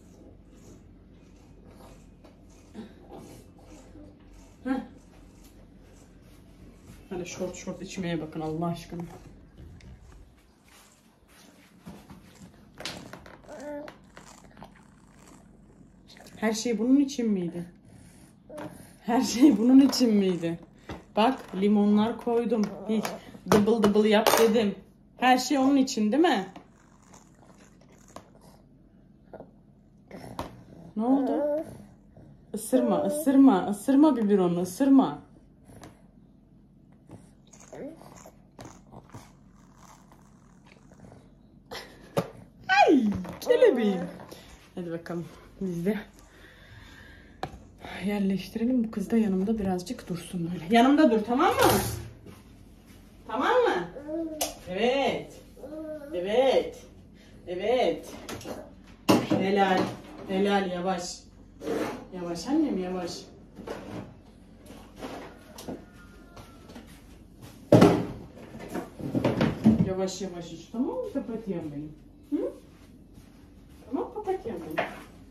[SPEAKER 1] dur. Heh. Hadi şort şort içmeye bakın Allah aşkına. Her şey bunun için miydi? Her şey bunun için miydi? Bak limonlar koydum. Hiç dıbıl dıbıl yap dedim. Her şey onun için değil mi? Ne oldu? Isırma, ısırma, ısırma biberonu, ısırma. Ay, kelebeğim. Hadi bakalım biz de yerleştirelim. Bu kız da yanımda birazcık dursun böyle. Yanımda dur tamam mı? Tamam mı? Evet. Evet. Evet. Helal. Helal yavaş. Yavaş annem yavaş. Yavaş yavaş iç tamam mı papatyam benim? Hı? Tamam papatyam benim.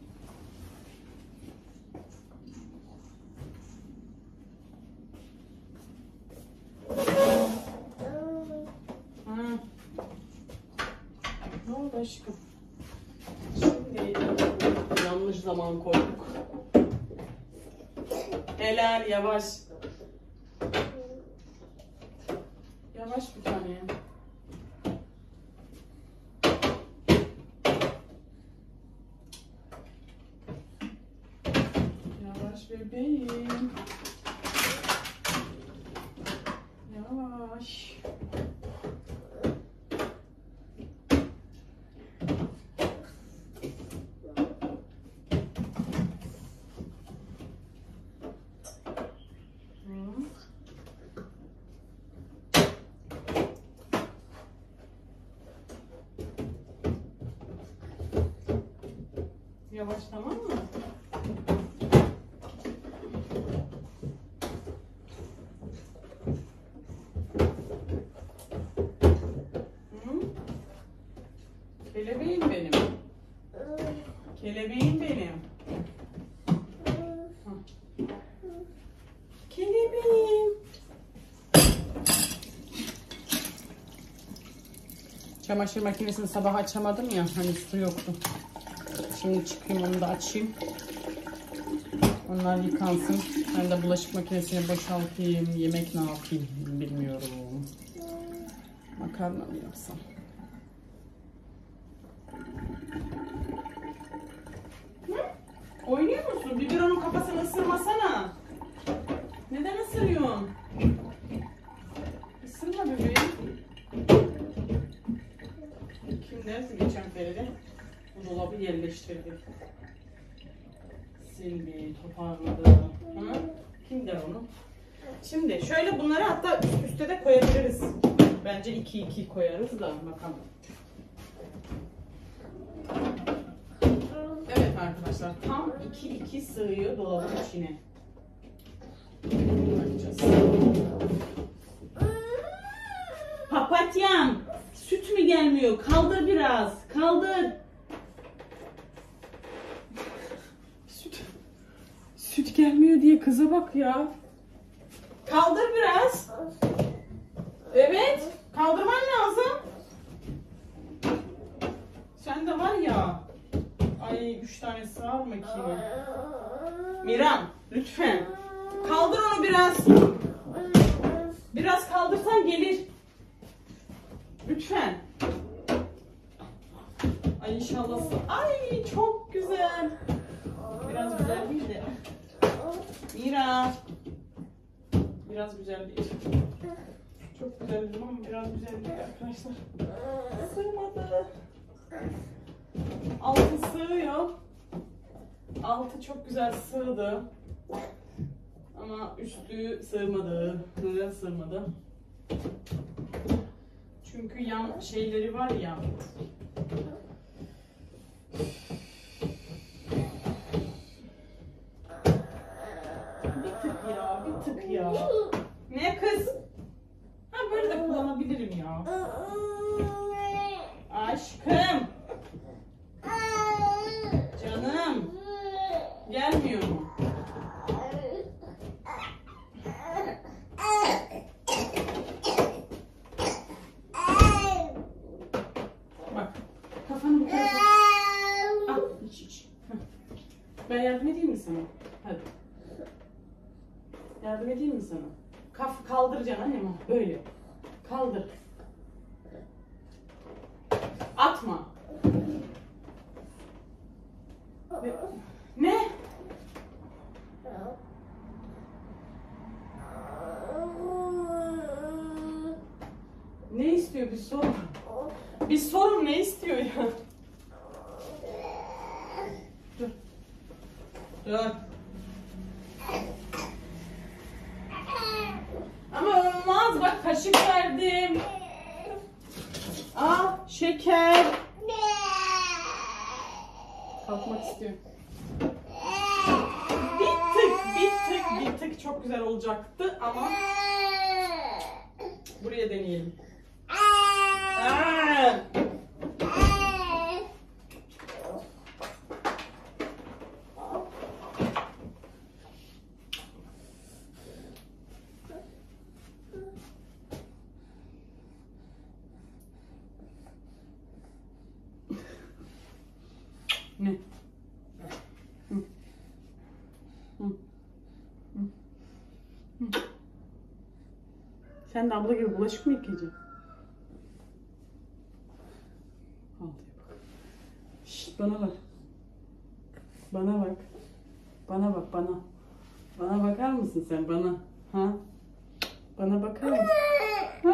[SPEAKER 1] Ne oldu aşkım? Şimdi yanlış zaman koyduk. Helal yavaş. Yavaş bir tane. Yavaş bebeğim. Yavaş. Yavaş tamam mı? Hı? Kelebeğim benim. Kelebeğim benim. Hı. Kelebeğim. Çamaşır makinesini sabah açamadım ya, hani su yoktu. Şimdi çıkayım, onu da açayım. Onlar yıkansın. Ben de bulaşık makinesini boşaltayım. Yemek ne yapayım bilmiyorum. Makarna mı yapsam? Hı? Oynuyor musun? Biberonun kafasını ısırmasana. Neden ısırıyorsun? Isırma bebeğim. Kim derse geçen Feride bu dolabı yerleştirdi. Sildi, toparladı. Hı? Kim der onu? Şimdi şöyle bunları hatta üst üste de koyabiliriz. Bence iki iki koyarız da bakalım. Evet arkadaşlar, tam iki iki sığıyor dolabın içine. Bakacağız. Papatyam, süt mü gelmiyor? Kaldır biraz. Kaldır. Süt. Süt gelmiyor diye kıza bak ya. Kaldır biraz. Evet. Kaldırman lazım. Sen de var ya. Ay üç tane sığar mı ki? Miran lütfen. Kaldır onu biraz. Biraz kaldırsan gelir. Lütfen. Ay inşallah. Ay çok güzel. Biraz güzel değil de. Mira. Biraz güzel değil. Çok güzel dedim ama biraz güzel değil arkadaşlar. Sığmadı. Altı sığıyor. Altı çok güzel sığdı. Ama üstü sığmadı. Neden sığmadı? Çünkü yan şeyleri var ya. Bir tık ya, bir tık ya. Ne kız? Ha böyle de kullanabilirim ya. Aşkım. Canım. Gelmiyor mu? Bak. Kafanı bu tarafa. Ah, iç iç. Ben yardım edeyim mi sana? Hadi. Yardım edeyim mi sana? Kaf kaldıracaksın annem. Böyle. Kaldır. Atma. Ne? Ne istiyor bir sorun? Bir sorun ne istiyor ya? Dur. Dur. Ama olmaz, bak kaşık verdim. Aa şeker. Kalkmak istiyor. Bir tık, bir tık, bir tık çok güzel olacaktı ama buraya deneyelim. Aa! Ne? Hı. Hı. Hı. Hı. Sen de abla gibi bulaşık mı yıkayacaksın? Şşt, bana bak. Bana bak. Bana bak bana. Bana bakar mısın sen bana? Ha? Bana bakar mısın? Ha!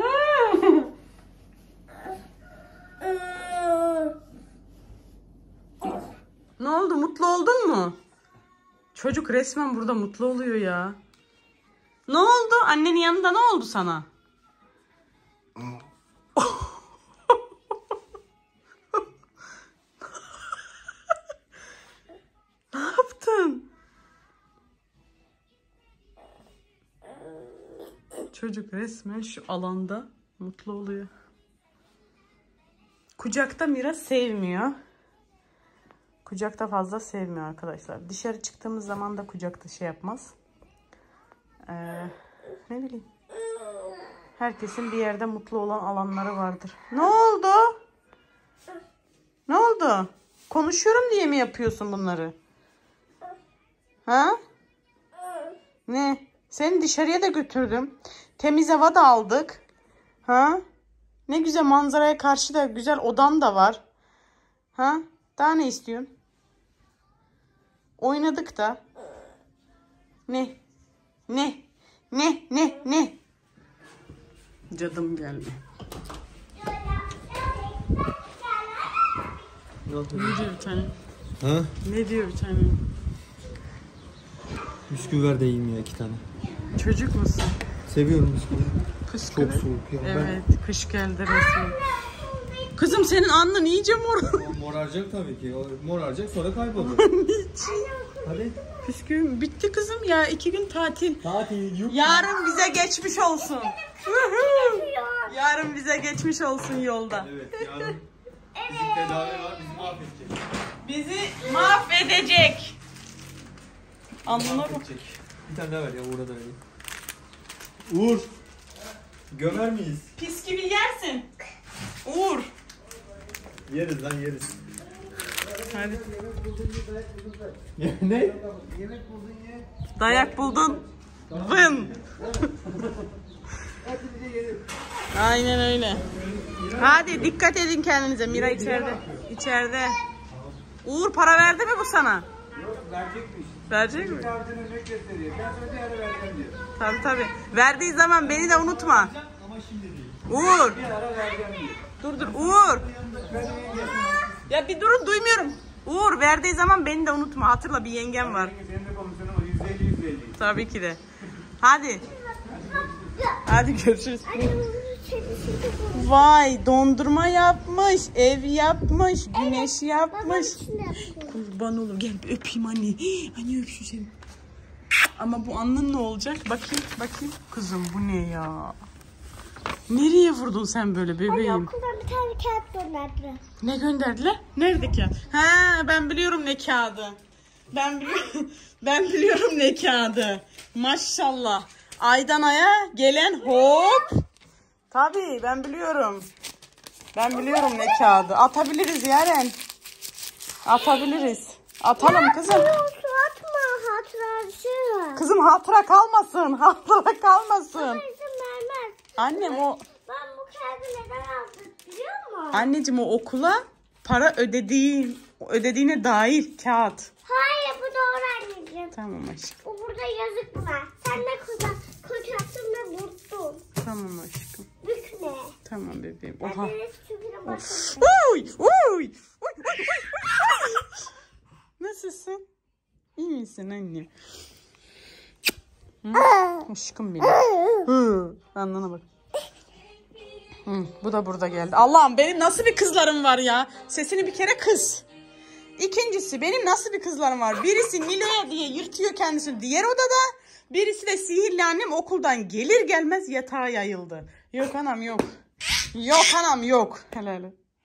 [SPEAKER 1] Ne oldu? Mutlu oldun mu? Çocuk resmen burada mutlu oluyor ya. Ne oldu? Annenin yanında ne oldu sana? Ne yaptın? Çocuk resmen şu alanda mutlu oluyor. Kucakta Mira sevmiyor. Kucakta fazla sevmiyor arkadaşlar. Dışarı çıktığımız zaman da kucakta şey yapmaz. Ee, Ne bileyim. Herkesin bir yerde mutlu olan alanları vardır. Ne oldu? Ne oldu? Konuşuyorum diye mi yapıyorsun bunları? Ha? Ne? Seni dışarıya da götürdüm. Temiz hava da aldık. Ha? Ne güzel, manzaraya karşı da güzel odan da var. Ha? Daha ne istiyorsun? Oynadık da. Ne? Ne? Ne? Ne? Ne? Cadım geldi. Ne diyor bir tane?
[SPEAKER 7] Ha?
[SPEAKER 1] Ne diyor bir tane?
[SPEAKER 7] Bisküvi ver de yiyeyim ya iki tane.
[SPEAKER 1] Çocuk musun?
[SPEAKER 7] Seviyorum bisküvi.
[SPEAKER 1] Püskürü.
[SPEAKER 7] Çok soğuk ya.
[SPEAKER 1] Evet, kış geldi resmen. Kızım senin alnın iyice mor.
[SPEAKER 7] Ben... Moraracak tabii ki. Moraracak sonra kaybolur. Hadi.
[SPEAKER 1] Püskürüm bitti kızım ya. iki gün tatil.
[SPEAKER 7] Tatil yok.
[SPEAKER 1] Yarın bize geçmiş olsun. Yarın bize geçmiş olsun yolda.
[SPEAKER 7] Evet, yarın bizim tedavi var, bizi mahvedecek.
[SPEAKER 1] Bizi mahvedecek. Anladın mı?
[SPEAKER 7] Bir tane daha ver ya, Uğur'a da vereyim. Uğur. Gömer miyiz?
[SPEAKER 1] Pis gibi yersin. Uğur.
[SPEAKER 7] Yeriz lan yeriz.
[SPEAKER 1] Hadi.
[SPEAKER 7] Ne?
[SPEAKER 1] Dayak buldun. Vın. Aynen öyle. Hadi dikkat edin kendinize. Mira içeride. İçeride. Uğur para verdi mi bu sana?
[SPEAKER 7] Yok, verecekmiş.
[SPEAKER 1] Verecek mi?
[SPEAKER 7] Kartını ne gösteriyor? Ben sana bir ara vereceğim diyor.
[SPEAKER 1] Tabii tabii. Verdiği zaman beni de unutma.
[SPEAKER 7] Ama şimdi değil.
[SPEAKER 1] Uğur.
[SPEAKER 7] Bir ara vereceğim diyor.
[SPEAKER 1] Dur dur Uğur. Ya bir durun, duymuyorum. Uğur verdiği zaman beni de unutma. Hatırla, bir yengem var.
[SPEAKER 7] Senin de komisyonu var. yüz elli yüz elli.
[SPEAKER 1] Tabii ki de. Hadi. Hadi görüşürüz. Vay, dondurma yapmış, ev yapmış, güneş yapmış. Kurban olayım, gel bir öpeyim anne. Anne öp şu seni. Ama bu alnın ne olacak? Bakayım, bakayım. Kızım bu ne ya? Nereye vurdun sen böyle bebeğim?
[SPEAKER 8] Anne okuldan bir tane kağıt gönderdiler.
[SPEAKER 1] Ne gönderdiler? Nerede kağıt? Ha, ben biliyorum ne kağıdı. Ben biliyorum, ben biliyorum ne kağıdı. Maşallah. Aydan aya gelen hop. Tabii ben biliyorum. Ben biliyorum ne kağıdı. Atabiliriz Yaren. Atabiliriz. Atalım kızım.
[SPEAKER 8] Anne su atma, hatırası.
[SPEAKER 1] Kızım hatıra kalmasın. Hatıra kalmasın.
[SPEAKER 8] Baba izin vermez.
[SPEAKER 1] Annem o...
[SPEAKER 8] Ben bu kağıdı neden aldım biliyor musun?
[SPEAKER 1] Anneciğim o okula para ödediği, ödediğine dair kağıt.
[SPEAKER 8] Hayır bu doğru anneciğim.
[SPEAKER 1] Tamam aşkım.
[SPEAKER 8] O burada yazık buna. Sen de koca, kocaksın ve vurdun.
[SPEAKER 1] Tamam aşkım.
[SPEAKER 8] Bükme.
[SPEAKER 1] Tamam bebeğim.
[SPEAKER 8] Ben
[SPEAKER 1] Oha.
[SPEAKER 8] de çünkü bakın.
[SPEAKER 1] Uy, uy, uy, uy, uy. Nasılsın? İyi misin anne? Hı? Aşkım benim. Hı. Annana bak. Hı, bu da burada geldi. Allah'ım benim nasıl bir kızlarım var ya. Sesini bir kere kız. İkincisi benim nasıl bir kızlarım var. Birisi Nilo'ya diye yırtıyor kendisini diğer odada. Birisi de sihirli annem okuldan gelir gelmez yatağa yayıldı. Yok anam yok. Yok anam yok. Helal.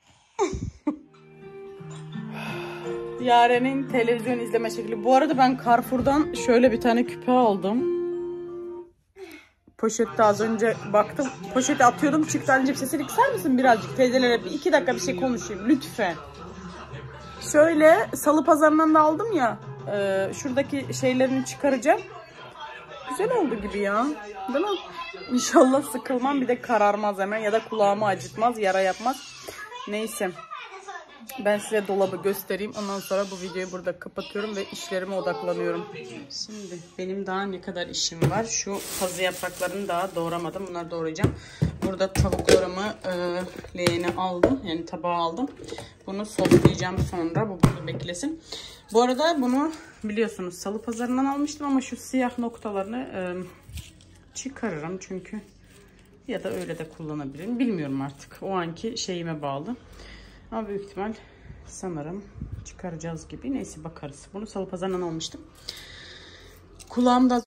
[SPEAKER 1] Yaren'in televizyon izleme şekli. Bu arada ben Carrefour'dan şöyle bir tane küpe aldım. Poşette az önce baktım. Poşeti atıyordum. Çıktı anneciğim sesini kısar mısın birazcık? Teyzelere bir iki dakika bir şey konuşayım lütfen. Şöyle salı pazarından da aldım ya. E, şuradaki şeylerini çıkaracağım. Güzel oldu gibi ya. Değil mi? İnşallah sıkılmam, bir de kararmaz hemen ya da kulağımı acıtmaz, yara yapmaz. Neyse. Ben size dolabı göstereyim. Ondan sonra bu videoyu burada kapatıyorum ve işlerime odaklanıyorum. Şimdi benim daha ne kadar işim var. Şu pazı yapraklarını daha doğramadım. Bunları doğrayacağım. Burada tavuklarımı e, leğene aldım. Yani tabağa aldım. Bunu soslayacağım sonra. Bu burada beklesin. Bu arada bunu biliyorsunuz salı pazarından almıştım ama şu siyah noktalarını e, çıkarırım çünkü ya da öyle de kullanabilirim. Bilmiyorum artık. O anki şeyime bağlı. Ama büyük ihtimal sanırım çıkaracağız gibi. Neyse bakarız. Bunu salı pazarından almıştım. Kulağımda